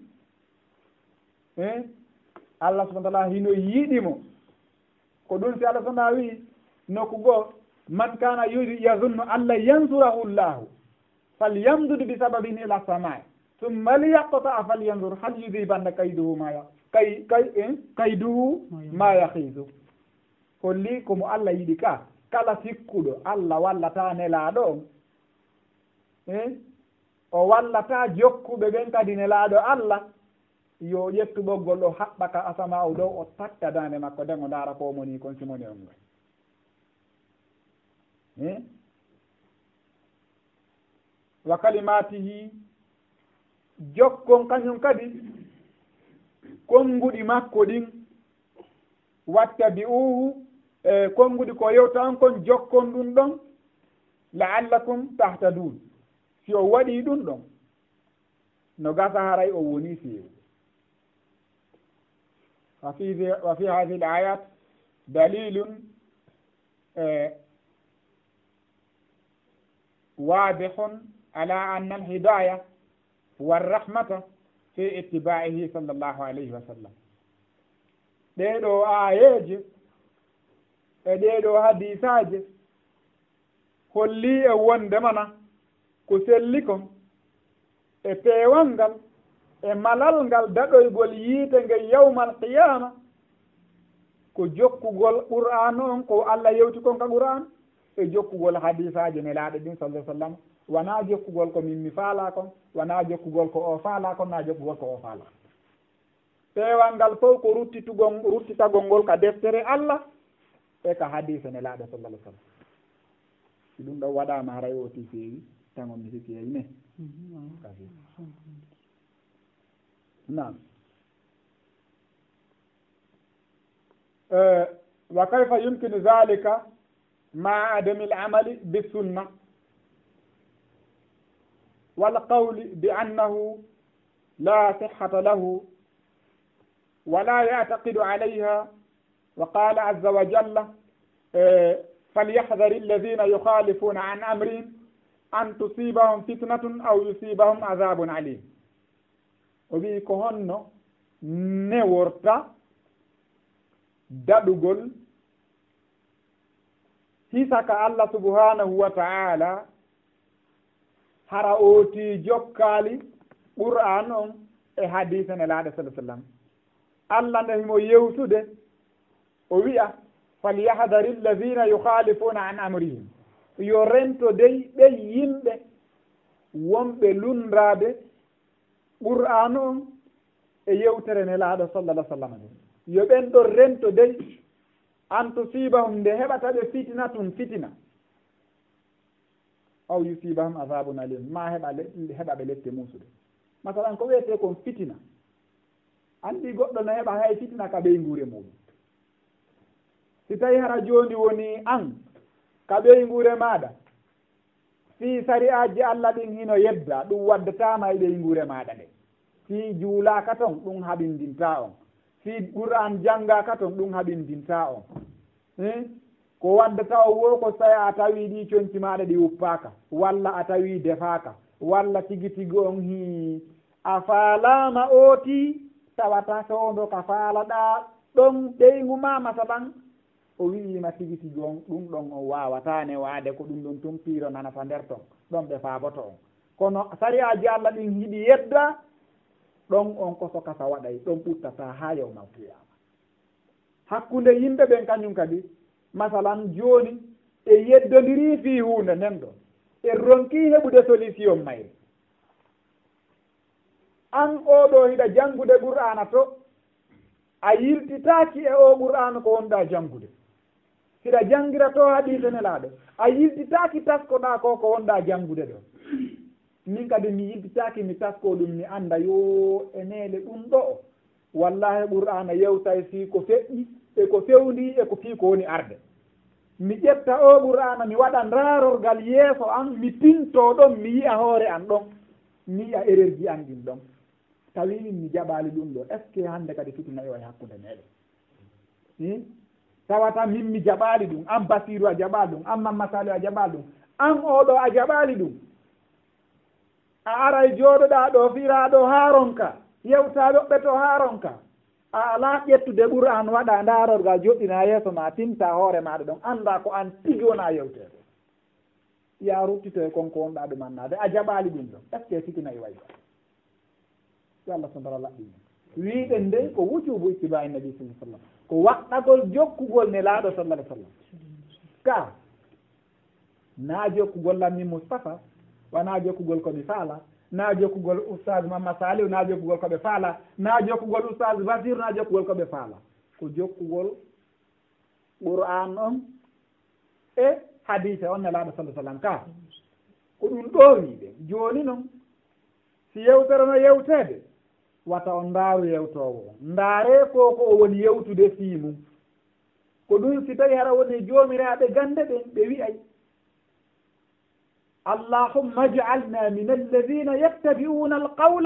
Allah subhanahu wa ta'ala hino yiɗimo. ko ɗum si Allah subhanahu wi nokku goo man kana yazunnu alla yansurahu llahu falyamdud bi sababin ila samai thumma liyaqta falyanzur hal yudibanna kayduhu ma yahizu. holli komo Allah yiɗi ka kala sikkuɗo Allah wallata nelaɗo on o wallata jokkuɓe ɓen kadi nelaɗo Allah yo ƴettu ɓoggol o haɓɓa ka asama o dow o tatta dande makko nden o ndaara ko moni kon simoni on ngon. wa kalimatihi jokkon kañum kadi konnguɗi makko ɗin wattabi'uhu konnguɗi ko yewta on kon jokkon ɗum ɗon la'allakum tahtadun. si o waɗi ɗum ɗon no gasa haray o woni feewi. wa fi hadhihi al-ayat dalilun واضح على أن الهداية والرحمة في اتباعه صلى الله عليه وسلم. ɗeɗo ayeje e ɗeɗo hadisaje holli e wonde mana ko selli kon e peewal ngal e malal ngal daɗoygol yiite ngel yawmal qiyama ko jokkugol qur'an on ko Allah yewti kon ka qur'an e jokkugol hadisaje nelaɗo ɗin sallallahu alaihi wasallam. wona jokkugol ko min mi faala kon, wona jokkugol ko o faala kon, na jokkugol ko o faala. peewal ngal fof ko ruttitagol ngol ka deftere Allah e ka hadise nelaɗo sallallahu alaihi wasallam. si ɗum ɗo waɗama haray o ti feewi tangon mi sikki eyne nam. wa kayfa yumkinu dhalika ma adami al-amali bis-sunnah wal qawli bi annahu la sihhata lahu wa la ya'taqidu 'alayha. wa qala 'azza wa jalla falyahdari alladina yukhalifuna an amrihim an tusibahum fitnatun aw yusibahum adabun alim. o wi ko honno neworta daɗugol hisaka Allah subhanahu wa ta'ala hara ooti jokkali qur'an on e hadisa nelaɗo sallallahu alaihi wasallam. Allah nde himo yewtude o wi'a falyahdari alladina yukhalifuna an amrihim, yo rento dey ɓe yimɓe wonɓe lundraɓe qur'an on e yewtere nelaɗo sallallahu alaihi wasallam. yo ɓen ɗo rento dey an tusibahum nde heɓata ɓe fitina aw yusibahum azabun alim, ma heɓa ɓe lette musude. masalan ko wiyete kon fitina, andi goɗɗo no heɓa hay fitina ka ɓey nguure muɗum. si tawi hara joni woni an ka ɓey nguure maɗa fi sari'aji Allah ɗin hino yedda ɗum waddatama e ɓey nguure maɗa ɗe, fi juulaka ton ɗum haɓindinta on, fi qur'an janngaka ton ɗum haɓindinta on. ko waddata o wo ko tawi a tawi ɗi conci maɗa ɗi uppaka, walla a tawi defaka, walla tigi tigi on a faalama ooti tawata sondo ka faalaɗa ɗon ɗeygu ma masalan o wi'ima tigi tigi on ɗum ɗon o wawatane waade ko ɗum ɗon tum piiro nanata nder ton ɗon ɓe faaboto on. kono sariyaji Allah ɗin hiɗi yedda ɗon on ko sokata waɗay ɗon ɓuttata ha yawmal qiyama. hakkunde yimɓe ɓen kañum kadi masalan joni e yeddodiri fi hunde nden ɗo e ronki heɓude solution mayre. an oɗo hiɗa janngude qur'ana to a yiltitaki e o qur'ana ko wonɗa janngude, hiɗa janngira to hadise nelaɗo a yiltitaki taskoɗa ko wonɗa janngude ɗo. min kadi mi yiltitaki mi tasko ɗum mi anda yo enele ɗum ɗo wallahi qur'ana yewtay fi ko feƴƴi e ko fewndi e ko fii ko woni arde. mi ƴetta o qur'ana mi waɗa ndaarorgal yeeso an mi pinto ɗon mi yi'a hoore an ɗon mi yi'a erreur ji an ɗin ɗon tawi mi jaɓali ɗum ɗo est ce que hande kadi fitina yo e hakkude meɗen. tawata min mi jaɓali ɗum, an Basiru a jaɓali ɗum, an Mamma Salihu a jaɓali ɗum, an oɗo a jaɓali ɗum. a aray jooɗoɗa ɗo firaɗo haaronka yewta woɓɓe to haaronka a ala ƴettude qur'an waɗa ndarorgal joɗɗina yeeso ma tinta hoore maɗa ɗon anda ko an tigi wona yewtede ya ruttito e konko wonɗa ɗum annade a jaɓali ɗum ɗon est ce que fitina e wayba yo Allah subahana laɓɓini wiɗen nde ko wujubu ittiba'i nabi sallallahu alaihi wasallam, ko waɗɗagol jokkugol nelaɗo sallallahu alaihi wasallam. ka na jokkugol lammi Mustafa wona jokkugol komi faala, na jokkugol oustaz Mamma Salihu na jokkugol koɓe faala, na jokkugol oustaz Basiru na jokkugol koɓe faala, ko jokkugol qur'an on e hadise on nelaɗo sallallahu alaihi wasallam. ka ko ɗum ɗo wiɗe joni noon si yewtere no yewtede wata on ndaaru yewtowo ndaare ko o woni yewtude fiimum ko ɗum si tawi hara woni joomiraɓe gande ɓen ɓe wi'ay allahumma ij'alna min alladhina yattabi'una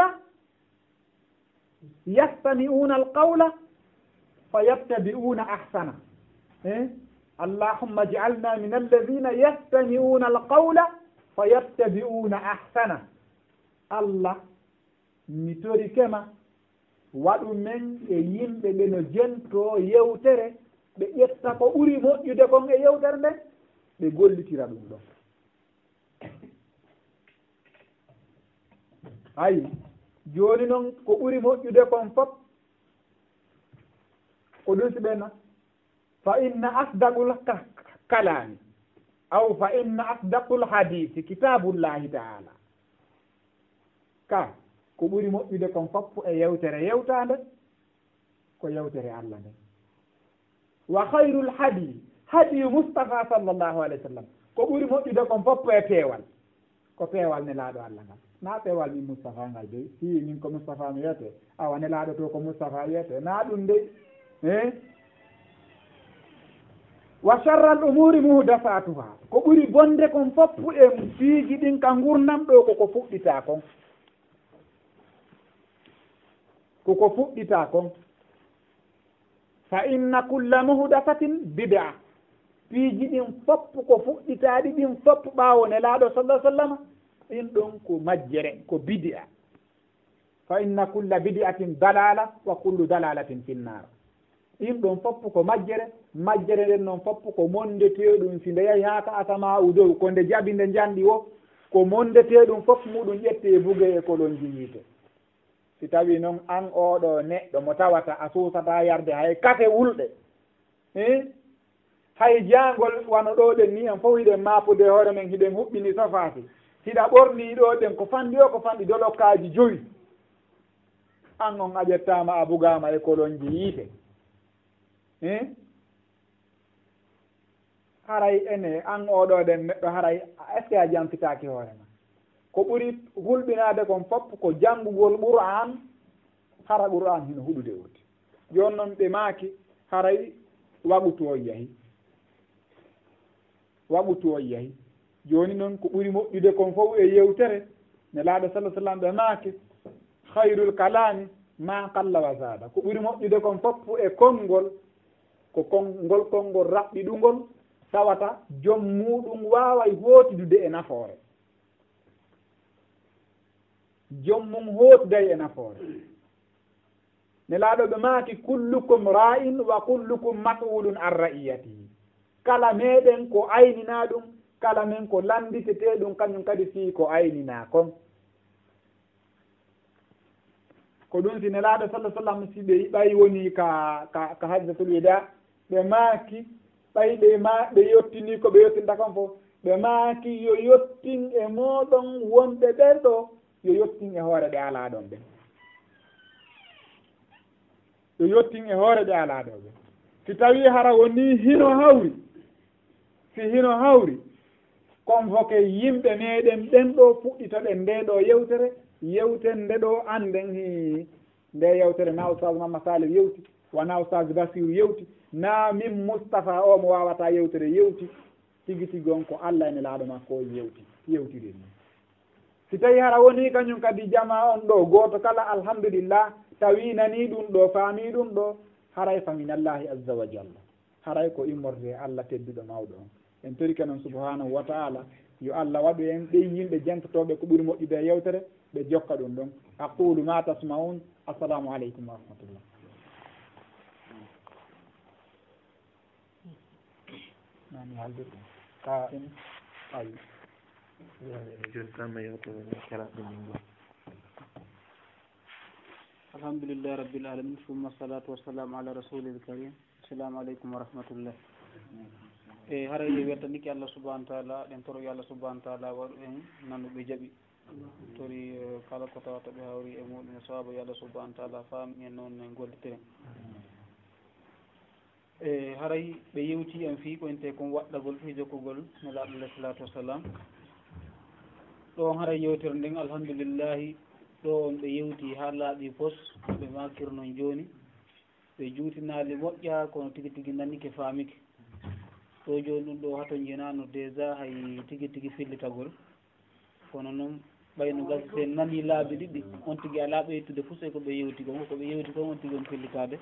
alqawla fayattabi'una ahsana. allahumma ij'alna min alladhina yastami'una alqawla fayattabi'una ahsana. allah mi tori kema waɗu men e yimɓe ɓe no jento yewtere ɓe ƴetta ko ɓuri moƴƴude kon e yewtere nden ɓe gollitira ɗum ɗon. ayi joni noon ko ɓuri moƴƴude kon fof ko ɗum si ɓena fa inna asdaqul kalami aw fa inna asdaqul hadisi kitabullahi ta'ala. ka ko ɓuri moƴƴude kon fof e yewtere yewtande ko yewtere Allah nde. wa hayrul hadi Mustafa sallallahu alayhi wa sallam, ko ɓuri moƴƴude kon fof e peewal ko peewal nelaɗo Allah ngal, na peewal min Mustafa ngal dey si min ko Mustafa mi wiyete awa nelaɗo to ko Mustafa wiyete na ɗum dey. wa sharral umuri muhdasatuha, ko ɓuri bonde kon fof e fiiji ɗin ka gurnam ɗo koko fuɗɗita kon, koko fuɗɗita kon. fa inna kulla muhdathatin bid'a, piiji ɗin fopp ko fuɗɗitaaɗi ɗin fopp ɓaawo nelaaɗo sallah sallam ɗin ɗon ko majjere ko bidia fa inna kulla bidiatin dalala wa kullu dalalatin finnar ɗin ɗon fopp ko majjere nden noon fopp ko mondeteeɗum si nde yahi haa ka asama'u dow ko nde jaɓi nde janɗi o ko mondeteeɗum fof muɗum ƴette buge e kolon jiyiite si tawi noon an oɗo neɗɗo mo tawata a suusata yarde hay kate wulɗe hay jaangol wano ɗo ɗen ni en fof hiɗen maapude hoore men hiɗen huɓɓini sofaati hiɗa ɓorni ɗo ɗen ko fanɗi o ko fanɗi dolokkaaji 5 an on a ƴettaama a bugaama e kolonji yiite haray ene an oɗo ɗen neɗɗo haray est ce que a jampitaaki hoore ma ko ɓuri hulɓinaade kon fopp ko janngugol Qur'an hara Qur'an hino huɗude uti jooni noon ɓe maaki haray waɓutu o yahi jooni noon ko ɓuri moƴƴude kon fof e yewtere nelaaɗo sallah sallam ɓe maaki hayrul kalami ma qalla wa zada ko ɓuri moƴƴude kon fof e konngol ko konngol raɓɓiɗungol tawata joom muɗum waaway hootidude e nafoore joom mum hootiday e nafoore nelaaɗo ɓe maaki kullukum ra'in wa kullukum mas'ulun an ra'iyatihi kala meɗen ko aynina ɗum kala men ko landitete ɗum kañum kadi fii ko aynina kon ko ɗum si nelaaɗo sallah sallam si ɓe ɓay woni ka hajjatul wida ɓe maaki ɓay ɓe yettini ko ɓe yettinta kon fof ɓe maaki yo yettin e moɗon wonɓe ɓen ɗo yo yettin e hoore ɗe alaa ɗon ɓen yo yettin e hoore ɗe alaa ɗo ɓen si tawi hara woni hino hawri convoqué yimɓe meɗen ɓen ɗo fuɗɗitoɗen nde ɗo yewtere nde ɗo anden nde yewtere na oustaz Mamma Salih yewti wona oustaz Basiru yewti na min Moustapha o mo wawata yewtere yewti tigi on ko Allah ene laaɗo makko yewtiri ni si tawi hara woni kañum kadi jama on ɗo goto kala alhamdulillah tawi nani ɗum ɗo faami ɗum ɗo haray fa minallahi azza wa jalla haray ko immorde Allah tedduɗo mawɗo on en torike noon subhanahu wa ta'ala yo Allah waɗu en ɗe yimɓe jentotoɓe ko ɓuri moƴƴude e yewtere ɓe jokka ɗum ɗon aqulu ma tasma'un assalamu aleykum wa rahmatullah nani haldirɗo ka en ayi joni tanma yewtere keraɓe min go alhamdulillah rabbil alamin summa salatu wassalamu ala rasulil karim assalamu aleykum wa rahmatullah e harayde weltaniki Allah subhanahu wa ta'ala ɗen toroy Allah subhanahu wa ta'ala waɗu en nannuɓe jaaɓi tori kala ko tawata ɓe hawri e muɗum e sawaba yo Allah subhanahu wa ta'ala faami en noon en gollitiren e haray ɓe yewti en fii koyente kon waɗɗagol fii jokkugol nelaaɗo alayhi salatu wassalam ɗo on haray yewtere nden alhamdulillahi ɗo on ɓe yewti ha laaɓi pos ɓe makirnon jooni ɓe juutinaali moƴƴa kono tigi tigi nannike faamike ɗo jooni ɗum ɗo hato jenano déjà hay tigi fillitagol kono noon ɓayno gasi sen nani laabi ɗiɗi on tigi ala ɓeytude fof e ko ɓe yewti kon ko ɓe yewti kon on tigi on fillitade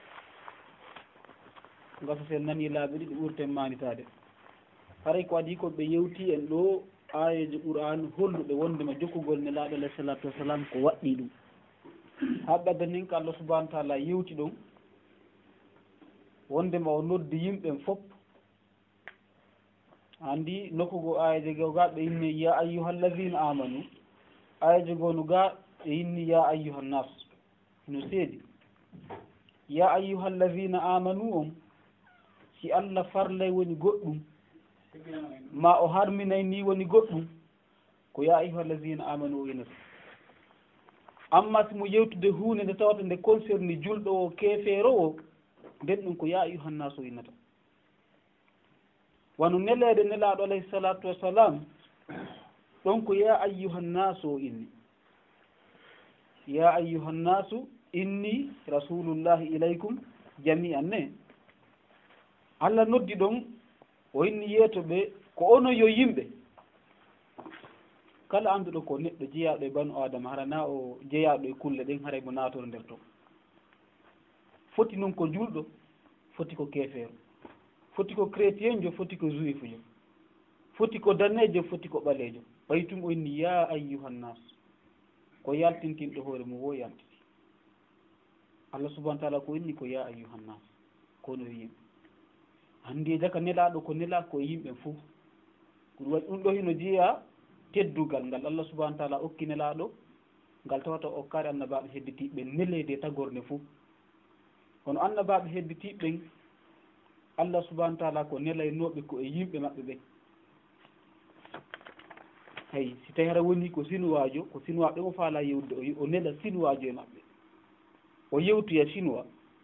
gasa sen nani laabi ɗiɗi ɓurten manitade haray ko adi ko ɓe yewti en ɗo ayeji Qur'an holluɗe wondema jokkugol nelaaɗo alayhi salatu wassalam ko waɗɗi ɗum haɓɓadde nin ko Allah subhanahu wa ta'ala yewti ɗon wondema o noddi yimɓen fof andi nokkugo ayaji go ga ɓe inni ya ayyuhallazina amanu ayaji gonu ga ɓe inni ya ayyuhannas no seedi ya ayyuhallazina amanu on si Allah farlay woni goɗɗum ma o harminay ni woni goɗɗum ko ya ayyuhallazina amanu o inata amma si mo yewtude hunde nde tawata nde concerni julɗo o keefeero o nden ɗum ko ya ayyuhannas o innata wano neleede nelaaɗo alayhi salatu wassalam ɗon ko ya ayyuhannasu o inni ya ayyuhannasu inni rasulullahi ilaykum jami'an ne Allah noddi ɗon o inni yeeto ɓe ko ono yo yimɓe kala annduɗo ko neɗɗo jeyaɗo e banu adama harana o jeyaɗo e kulle ɗen haray mo naatoro nder ton foti noon ko julɗo foti ko keefeero foti ko chrétien jo foti ko juif jo foti ko danejo foti ko ɓaleejo ɓay tum o inni ya ayyuhannas ko yaltintinɗo hoore mum wo yaltiti allah subahana taala ko inni ko ya ayyuhannas kono yimɓe hannde jaka nelaaɗo ko nela ko yimɓe fof ko ɗum waɗi ɗum ɗo hino jeeya teddugal ngal allah subahana taala okki nelaaɗo ngal tawata okkaade annabaaɓe hedditiiɓe neleede tagorde fof kono annabaaɓe hedditiiɓɓen allah subahana taala ko nelaynooɓe ko e yimɓe maɓɓe ɓen hay si tawi hara woni ko sinuwaajo ko sinuwa ɓe o faala yewde o nela sinuwaajo e maɓɓe o yewtoya chinois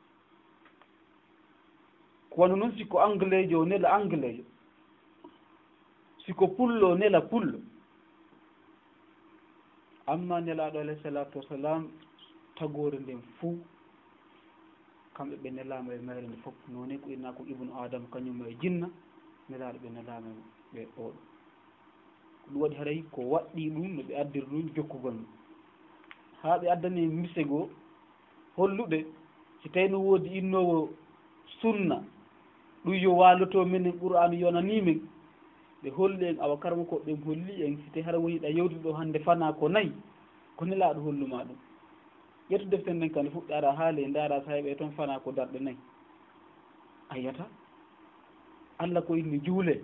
kono noon siko anglais jo o nela anglais jo siko pullo o nela pullo amma nelaaɗo alayhi salatu wassalam tagore nden fuu kamɓe ɓe nelaama e mayre nde fof noone ko inna ko ibnu adama kañum e jinna nelaaɗo ɓe nelaama ɓe oɗo ɗum waɗi haray ko waɗɗi ɗum no ɓe addiri ɗum jokkugol mum haa ɓe addani mise goo holluɓe si tawi no woodi innowo sunna ɗum yo waaloto minen qur'an yonanii men ɓe holli en awa karma ko ɓe holli en si tawi hara woniɗa yewtude ɗo hannde fana ko nayi ko nelaaɗo holluma ɗum ƴettu deftere nden kadi fuɗɗe ara haali e ndaara sahiɓe toon fana ko darɗe nayi a yiyata allah ko inni juule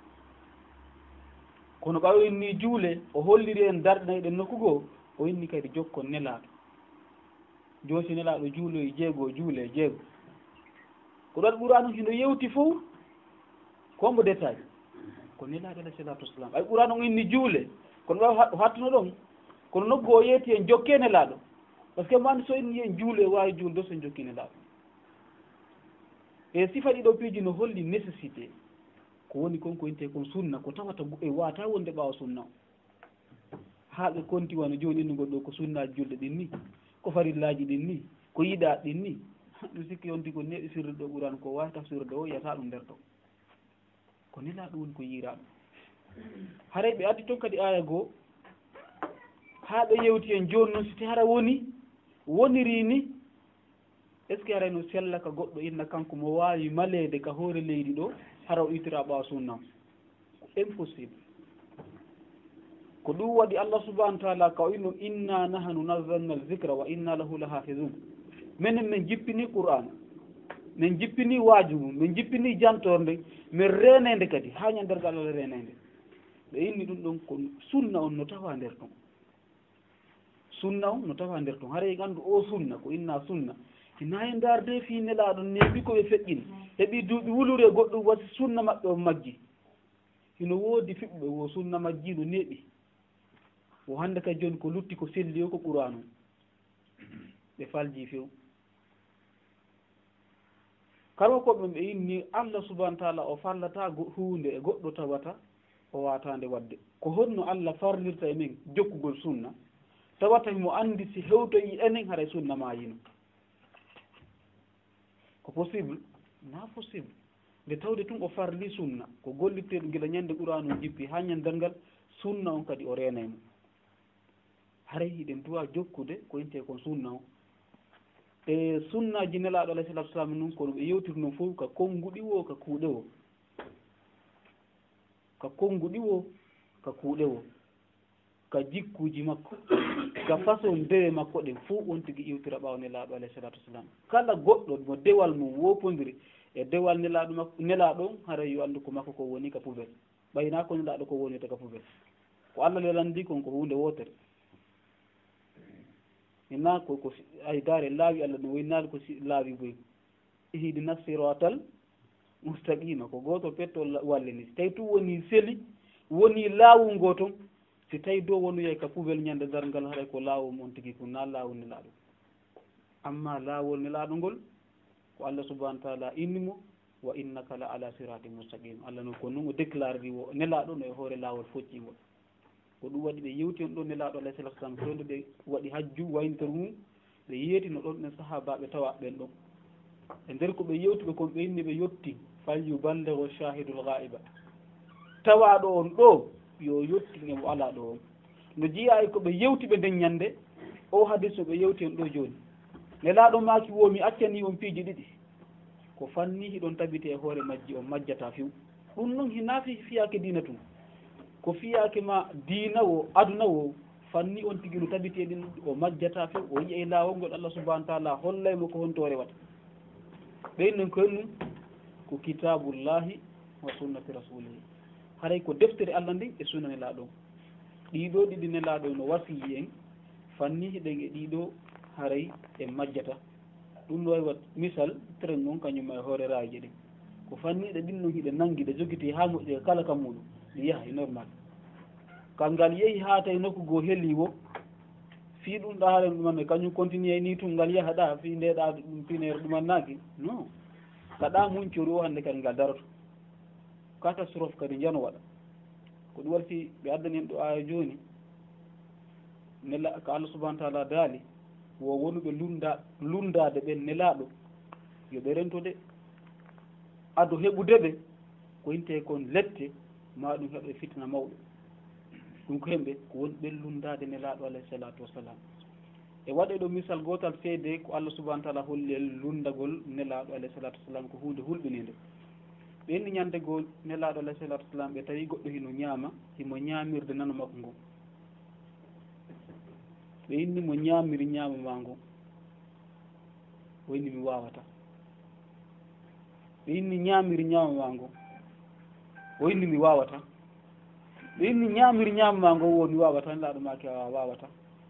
kono ɓawo inni juule o holliri en darɗe nayi ɗen nokkugoo o inni kadi jokkon nelaaɗo joosi nelaaɗo juuloyi jeegoo juule jeego ko ɗon ɓurano hino yewti fof kombo détail ko nelaaɗo alayhi salatu wassalam ay ɓurano on inni juule kono ɓawa hattuno ɗon kono nokku o yeeti en jokke nelaaɗo par ce que mande so inni en juule waawi juulde so en jokki nelaaɗo e sifa ɗiɗo piiji no holli nécessité ko woni konko inte kon sunna ko tawata e wata wonde ɓaawa sunna o haa ɓe konti wano jooni innugol ɗo ko sunnaji julde ɗin ni ko farillaji ɗin ni ko yiɗa ɗin ni ɗum sikki yonti ko neɗɗo sirde ɗo ɓuran ko wawi tafsirde o yiyata ɗum nder ɗo ko nelaaɗo woni ko yiiraɗo haray ɓe addi toon kadi aya goo haa ɓe yewti en jooni noon si tawi hara woniri ni est ce que haray no sella ka goɗɗo inna kanko mo waawi maleede ka hoore leydi ɗo hara o ittira ɓaawa sunnam impossible ko ɗum waɗi allah subahana taala ka o inno inna nahanu nazzalna zicra wa inna lahu la hafizun minen min jippini qur'an min jippini waaju mum min jippini jantorde min renede kadi haa ñandergal allah renede ɓe inni ɗum ɗon ko sunna on no tawa nder ton sunna on no tawa nder ton haray anndu o sunna ko inna sunna hina e darde fi nelaaɗon neeɓi koɓe feƴƴini heɓi duuɓi wulure goɗɗum wasi sunna maɓɓe o majji hino woodi fiɓɓe wo sunna majji no neeɓi o hannde kadi jooni ko lutti ko selli o ko qur'an on ɓe falji few kala koɓe ɓe inni allah subahana taala o fallata hunde e goɗɗo tawata o watande wadde ko honno allah farlirta e men jokkugol sunna tawata mo andi si hewtoyi enen haray sunna ma yino ko possible na possible nde tawde tun o farli sunna ko gollitteɗo gila ñande qur'an o jippi ha ñandal ngal sunna on kadi o renaymo haray hiɗen duwa jokkude ko inte kon sunna o e sunnaji nelaaɗo alayhi salatu wasalam noon kono ɓe yewtiri noon fof ka konnguɗi wo ka kuuɗe wo ka konnguɗi wo ka kuuɗe wo ka jikkuji makko ka façon dewe makko ɗen fof on tigi iwtira ɓaawa nelaaɗo alayhi salatu wasalam kala goɗɗo mo dewal mum wopodiri e dewal nelaaɗo makko nelaaɗo on haray yo anndu ko makko ko woni ka poubel ɓayna ko nelaaɗo ko woni to ka poubel ko allah lelandi kon ko hunde wotere ina ko ay daare laawi allah no woynaali ko laawi boy ihdina siratal mustaqima ko gooto pettol walle ni si tawi tun woni seli woni laawol ngoo toon si tawi dow wonoyey ka poubel ñande darngal haray ko laawol on tigi ko na laawol nelaaɗo amma laawol nelaaɗo ngol ko allah subahana taala innimo wa innaka la ala sirati mustaqim allah noon ko noon o déclare ri o nelaaɗo no e hoore laawol foccingol ko ɗum waɗi ɓe yewti on ɗon nelaaɗo alayhi salatu wasalam towde ɓe waɗi hajju waynitor mum ɓe yeetino ɗon ɗen sahabaɓe tawa ɓen ɗon e nder ko ɓe yewtiɓe kon ɓe inni ɓe yetti fal yuballighu shahidul ghaiba tawaɗo on ɗo yo yettin emo ala ɗo on no jiya e ko ɓe yewti ɓe nden ñande o hadis o ɓe yewti on ɗo joni nelaaɗo maki womi accani on piiji ɗiɗi ko fanni hiɗon tabiti e hoore majji o majjata few ɗum noon hinaafi fiyake diina tun ko fiyake ma diina o aduna o fanni on tigi no tabiti e ɗin o majjata few o yiya e laawol ngol Allah subahanahu wa taala hollaymo ko honto rewata ɓeyn noon ko hennum ko kitabullahi wa sunnati rasulihi haray ko deftere Allah ndin e sunna nelaaɗo ɗiɗo ɗiɗi nelaaɗo no wasiyi en fanni hiɗen e ɗiɗo haray e majjata ɗum ɗo wat misal tren on kañum e hoore raaji ɗin ko fanniɗe ɗin noon hiɗe nangi ɗe jogiti ha moƴƴe kala kam muɗum ɗi yaha e normal kangal yehi ha tawi nokku goo helli wo fii ɗum ɗa haren ɗumanne kañum continue ni tum ngal yaha ɗa fi ndeɗa ɗum pinere ɗumannaki non kaɗa muñcoru o hannde kadi ngal daroto catastrophe kadi jano waɗa ko ɗum warti ɓe addani en ɗo aya joni nela ko Allah subahana taala daali wo wonuɓe lundade ɓen nelaɗo yoɓe rentode ado heɓude ɓe ko inte kon lette ma ɗum heɓe fitna mawɗo ɗum ko hemɓe ko woni ɓen lundade nelaɗo alayhi salatu wassalam e waɗe ɗo misal gotal seede ko Allah subahana taala holli en lundagol nelaɗo alayhi salatu wassalam ko hunde hulɓinede ɓenni ñande goo nelaɗo alayhi salatu wassalam ɓe tawi goɗɗo hino ñaama himo ñamirde nano makko ngo ɓe inni mo ñamiri ñaama ma ngo o inni mi wawata ɓe inni ñamiri ñaama ma ngo o inni mi wawata ɓe inni ñamiri ñaama ma ngo wo mi wawata nelaɗo make a wawata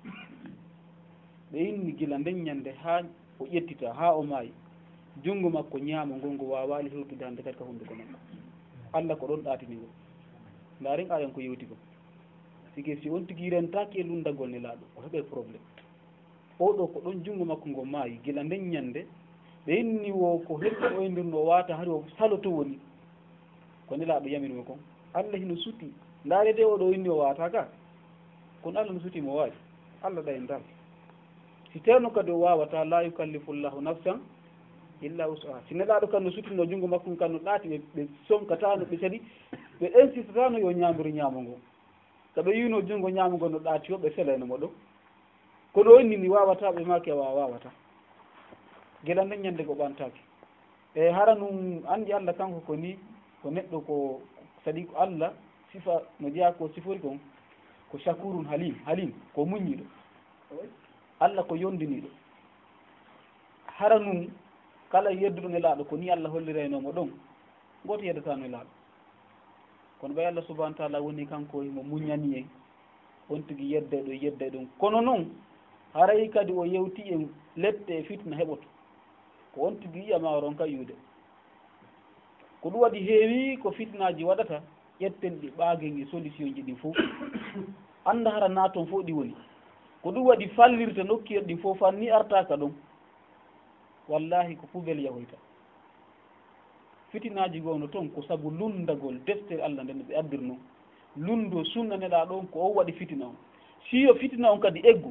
ɓe inni gila nden ñande ha o ƴettita ha o maayi junngo makko ñaama ngo ngo wawali hewtude hande kadi ka hunduko makko Allah ko ɗon ɗaatini ngo ndaaren ayan ko yewti ko sike si on tigi rentaki e lundagol nelaɗo o heɓe probléme oɗo ko ɗon junngo makko ngo maayi gila nden ñande ɓe inni wo ko heɓɓi oydirno o wata hari o saloto woni ko nelaɗo yamirmo kon Allah hino suti ndaarede oɗo inni o wata ka kono Allah no sutimo waawi Allah ɗa en dal si tewno kadi o wawata la yukallifullahu nafsan illa usaha si nelaɗo kan no sutino junngo makko kan no ɗaati ɓe sonkatano ɓe kadi ɓe insistano yo ñamiri ñaamo ngo so ɓe yino junngo ñaamo ngo no ɗaati o ɓe seleno mo ɗo kono o inni mi wawata ɓe make a wawata gueɗa nden ñande ko ɓantaki e hara num andi Allah kanko ko ni ko neɗɗo ko sadi ko Allah sifa no jeeya ko sifori kon ko shakurun halim ko muññiɗo Allah ko yondiniɗo hara num kala yedduɗo nelaɗo ko ni Allah holliraynomo ɗon goto yeddata nelaɗo kono ɓay Allah subahana taala woni kanko mo muññani en on tigui yedday ɗum kono noon haray kadi o yewti en lette e fitna heɓoto ko on tigui yiyama ron ka yuude ko ɗum waɗi heewi ko fitnaji waɗata ƴetten ɗi ɓaagen e solution ji ɗi fof anda hara naton fof ɗi woni ko ɗum waɗi fallirta nokkuyen ɗin fof fanni artaka ɗon wallahi ko poubel yahoyta fitinaji gowno toon ko saabu lundagol deftere Allah nde ɓe addirno lundo sunna neɗa ɗon ko o waɗi fitina on siyo fitina on kadi eggu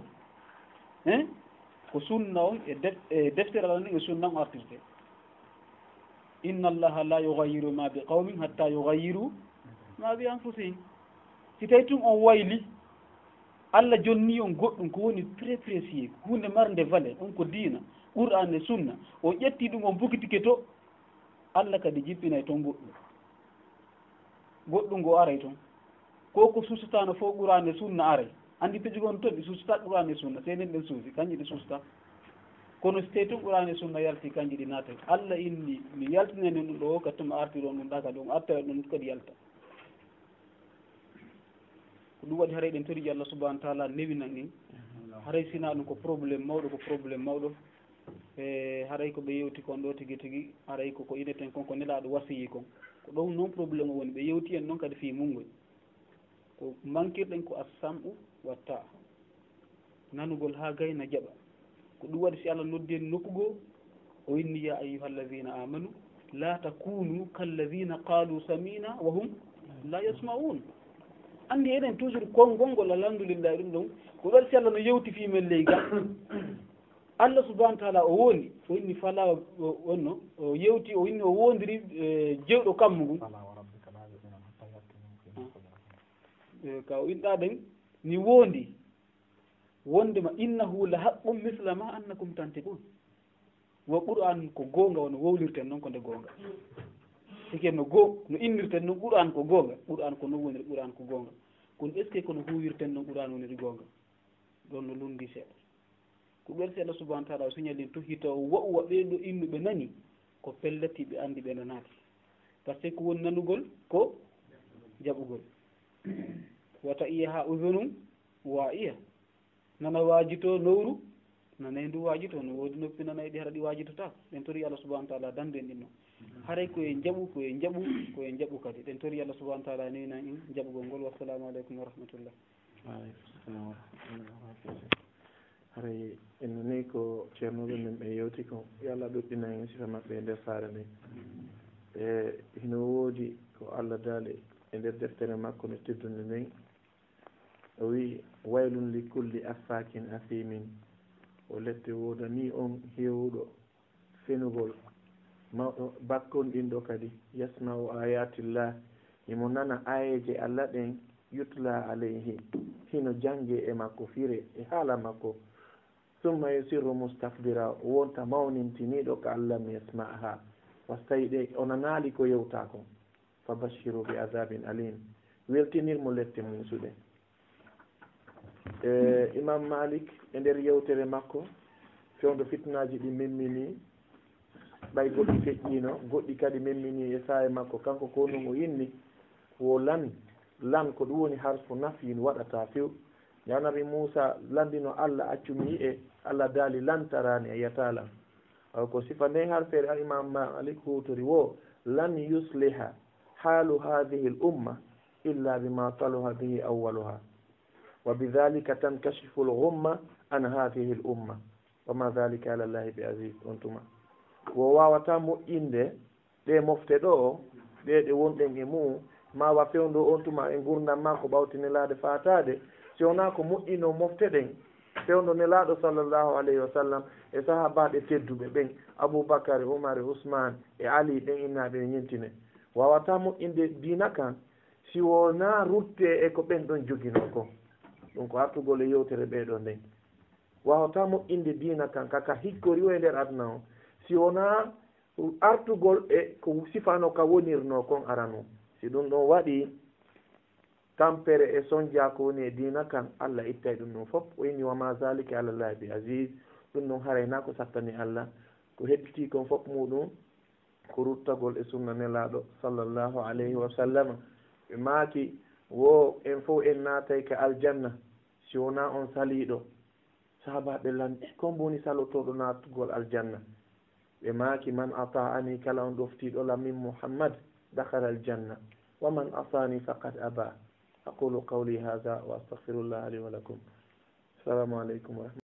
ko sunna on e deftere Allah nde e sunna on artirte inna allaha la yughayyiru ma bi qawmin hatta yughayyiru ma bi anfusihim si tawi tun on wayli Allah jonni on goɗɗum ko woni très précieux hunde marde valeur on ko diina Qur'an e sunna o ƴetti ɗum on bukitike to Allah kadi jippinay toon goɗɗum ngo aray toon ko susatano fof Qur'an e sunna aray andi peji gon toon ɗi susata Qur'an e sunna senen ɗen suusi kanƴi ɗi susata kono so tawi toon Qur'an e sunna yalti kanƴi ɗi naatay Allah inni mi yaltinani ɗum ɗo o kattuma artiron ɗum ɗa kadi on arta ɗum kadi yalta ko ɗum waɗi haray ɗen toriiji Allah subahana taala newinan en haray sina ɗum ko probléme mawɗo e haray ko ɓe yewti kon ɗo tigui haray koko ineten kon ko nelaɗo wasiyi kon ko ɗon noon probléme o woni ɓe yewti en noon kadi fi mungoy ko manquirɗen ko as-sam'u wa ta'a nanugol ha gayna jaɓa ko ɗum waɗi si Allah noddi en nokkugo o inni ya ayyuhallazina amanu la takunu kallazina qalu samina wa hum la yasma'un andi enen toujours konngol alhamdulillah ɗum ɗon ko ɗon si Allah no yewti fi men ley ga Allah subahana taala o woni o inni fala wonno o yewti o inni o wondiri jewɗo kammu ngu ka o inɗa ɗen ni wondi wondema innahu la haqqum misla ma annakum tantiqun wo qur'an ko goonga wono wowlirten noon ko nde goonga sike no innirten noon qur'an ko goonga qur'an ko noon woniri qur'an ko goonga kono est ce que kono huwirten noon qur'an woniri goonga ɗon no lundi seeɗa ko ɓerti Allah subahanahu wa taala o signalin tohito wo'uwa ɓeeɗo innuɓe nani ko pellatiɓe andi ɓe nanaaki par ce que ko woni nanugol ko jaɓugol wata iya ha udunum wa iya nana waajito nowru nanay ndu waajito no woodi noppi nanayi ɗi hara ɗi waajitota ɗen tori Allah subahanahu wa taala dandu en ɗinno haray koye jaɓu kadi ɗen tori Allah subahanahu wa taala newna in jaɓugol ngol wassalamu aleykum wa rahmatullah. waaleykum salam wa rahmatullah. haray en nani ko ceernoɓe men ɓe yewti ko yo Allah ɗuɗɗina en sifa maɓɓe e nder saare nde e hino woodi ko Allah daali e nder deftere makko no teddunde nden o wi waylun li kulli affakin afimin o lette woodani on hewɗo fenugol mawɗo bakkon ɗin ɗo kadi yasmau ayatillah imo nana ayeje Allah ɗen yutla alayhi hino jange e makko fire e haala makko summa yusirru mustakbira wonta mawnintiniɗo ka Allah mi yasmaha wastayi ɗe ona naali ko yewta ko fa bashiru bi adabin alim weltinirmo lette musuɗe imam Malik e nder yewtere makko fewndo fitnaji ɗi memmini ɓay goɗɗi feƴƴino goɗɗi kadi memmini e saye makko kanko ko non o yinni wo lan ko ɗum woni harfu nafyin waɗata few janabi Moussa landino Allah accumi yi'e Allah daali lantarani e yatalan ko sifa nden harfere al imam Malik hutori wo lan yusliha halu hadhihi l umma illa bima taluha bihi awwaluha wa bidhalika tankashifu l ghumma an hadhihi l umma wa ma dhalika ala llahi bi aziz on tuma wo wawata moƴƴinde ɗe mofte ɗo ɗe wonɗen e mum mawa fewndo on tuma e gurdam ma ko ɓawti nelaade fatade si wona ko moƴƴino mofte ɗen fewndo nelaɗo sallllahu alayhi wa sallam e sahabaɓe tedduɓe ɓen Aboubacry Oumar Ousmane e Ali ɗen innaɓe e ñentine wawata moƴƴinde dina kan si wona rutte e ko ɓen ɗon jogino ko ɗum ko artugol e yewtere ɓeɗo nden wawata moƴƴinde dina kan kaka hikkori o e nder aduna o si wona artugol e ko sifano ka wonirno kon arano si ɗum ɗon waɗi tampere e sonja ko woni e dina kan Allah ittay ɗum ɗum fof o inni wa ma zalika ala llahi bi aziz ɗum ɗon harayna ko sattani Allah ko hedditi kon fof muɗum ko ruttagol e sunna nelaɗo sallllahu alayhi wa sallam ɓe maaki wo en fof en naatay ka aljanna si wona on saliɗo sahabaɓe landi kon boni salotoɗo naatugol aljanna ɓe maaki man ata'ani kala on ɗoftiɗo lam min Muhammad dakhala aljanna wa man asani faqad aba aqulu qawli hadha wa astaghfirullah li wa lakum. Assalamu aleykum wa rahmatullah.